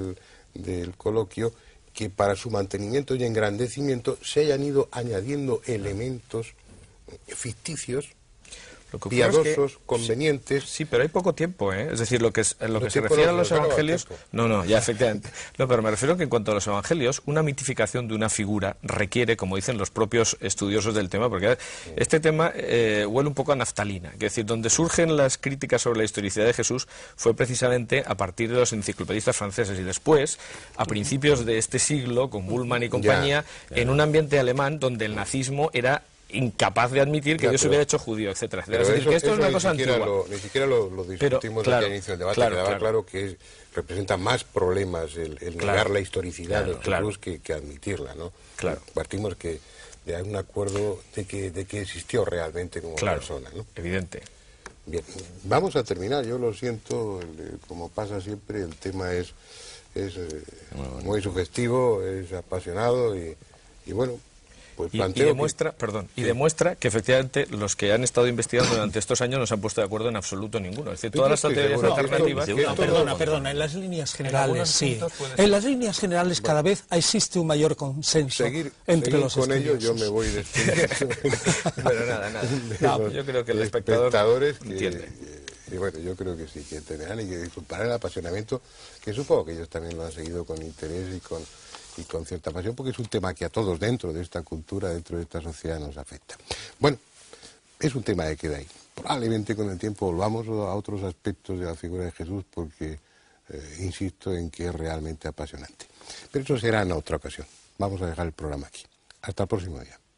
del coloquio, que para su mantenimiento y engrandecimiento se hayan ido añadiendo elementos ficticios,
lo que ocurre es que-
piadosos, convenientes.
Sí, pero hay poco tiempo, ¿eh? Es decir, lo que se
tiempo
refiere a
no
los
se acaba el
evangelios...
tiempo.
No, ya, efectivamente. No, pero me refiero que en cuanto a los evangelios, una mitificación de una figura requiere, como dicen los propios estudiosos del tema, porque este tema huele un poco a naftalina. Es decir, donde surgen las críticas sobre la historicidad de Jesús fue precisamente a partir de los enciclopedistas franceses y después, a principios de este siglo, con Bullmann y compañía, en un ambiente alemán donde el nazismo era incapaz de admitir que
Ya,
Dios
pero-
hubiera hecho judío, etcétera.
Pero
Es decir, que esto es una
ni
cosa
siquiera
antigua.
ni siquiera lo discutimos
claro,
aquí al inicio del debate.
claro,
Quedaba
claro.
claro que representa más problemas el negar la historicidad de Jesús que admitirla, ¿no?
Claro.
Partimos de un acuerdo de que existió realmente como persona, ¿no?
Evidente.
Bien, vamos a terminar. Yo lo siento, como pasa siempre, el tema es muy sugestivo, es apasionado y bueno, pues
Y
planteo
demuestra que efectivamente los que han estado investigando durante estos años no se han puesto de acuerdo en absoluto ninguno. Es decir,
Yo
todas las
estoy
teorías
seguro que
alternativas...
esto-
Perdona, en las líneas generales
algunos
sí.
puntos puede ser.
En las líneas generales cada vez existe un mayor consenso
seguir
entre los
con ello, yo
estudiosos.
me voy despidiendo.
Pero nada.
De
Yo creo que el
los
espectador
espectadores
entiende.
y bueno, yo creo que sí, que entenderán y que disfrutarán el apasionamiento, que supongo que ellos también lo han seguido con interés y con cierta pasión, porque es un tema que a todos dentro de esta cultura, dentro de esta sociedad nos afecta. Bueno, es un tema que queda ahí. Probablemente con el tiempo volvamos a otros aspectos de la figura de Jesús, porque insisto en que es realmente apasionante. Pero eso será en otra ocasión. Vamos a dejar el programa aquí. Hasta el próximo día.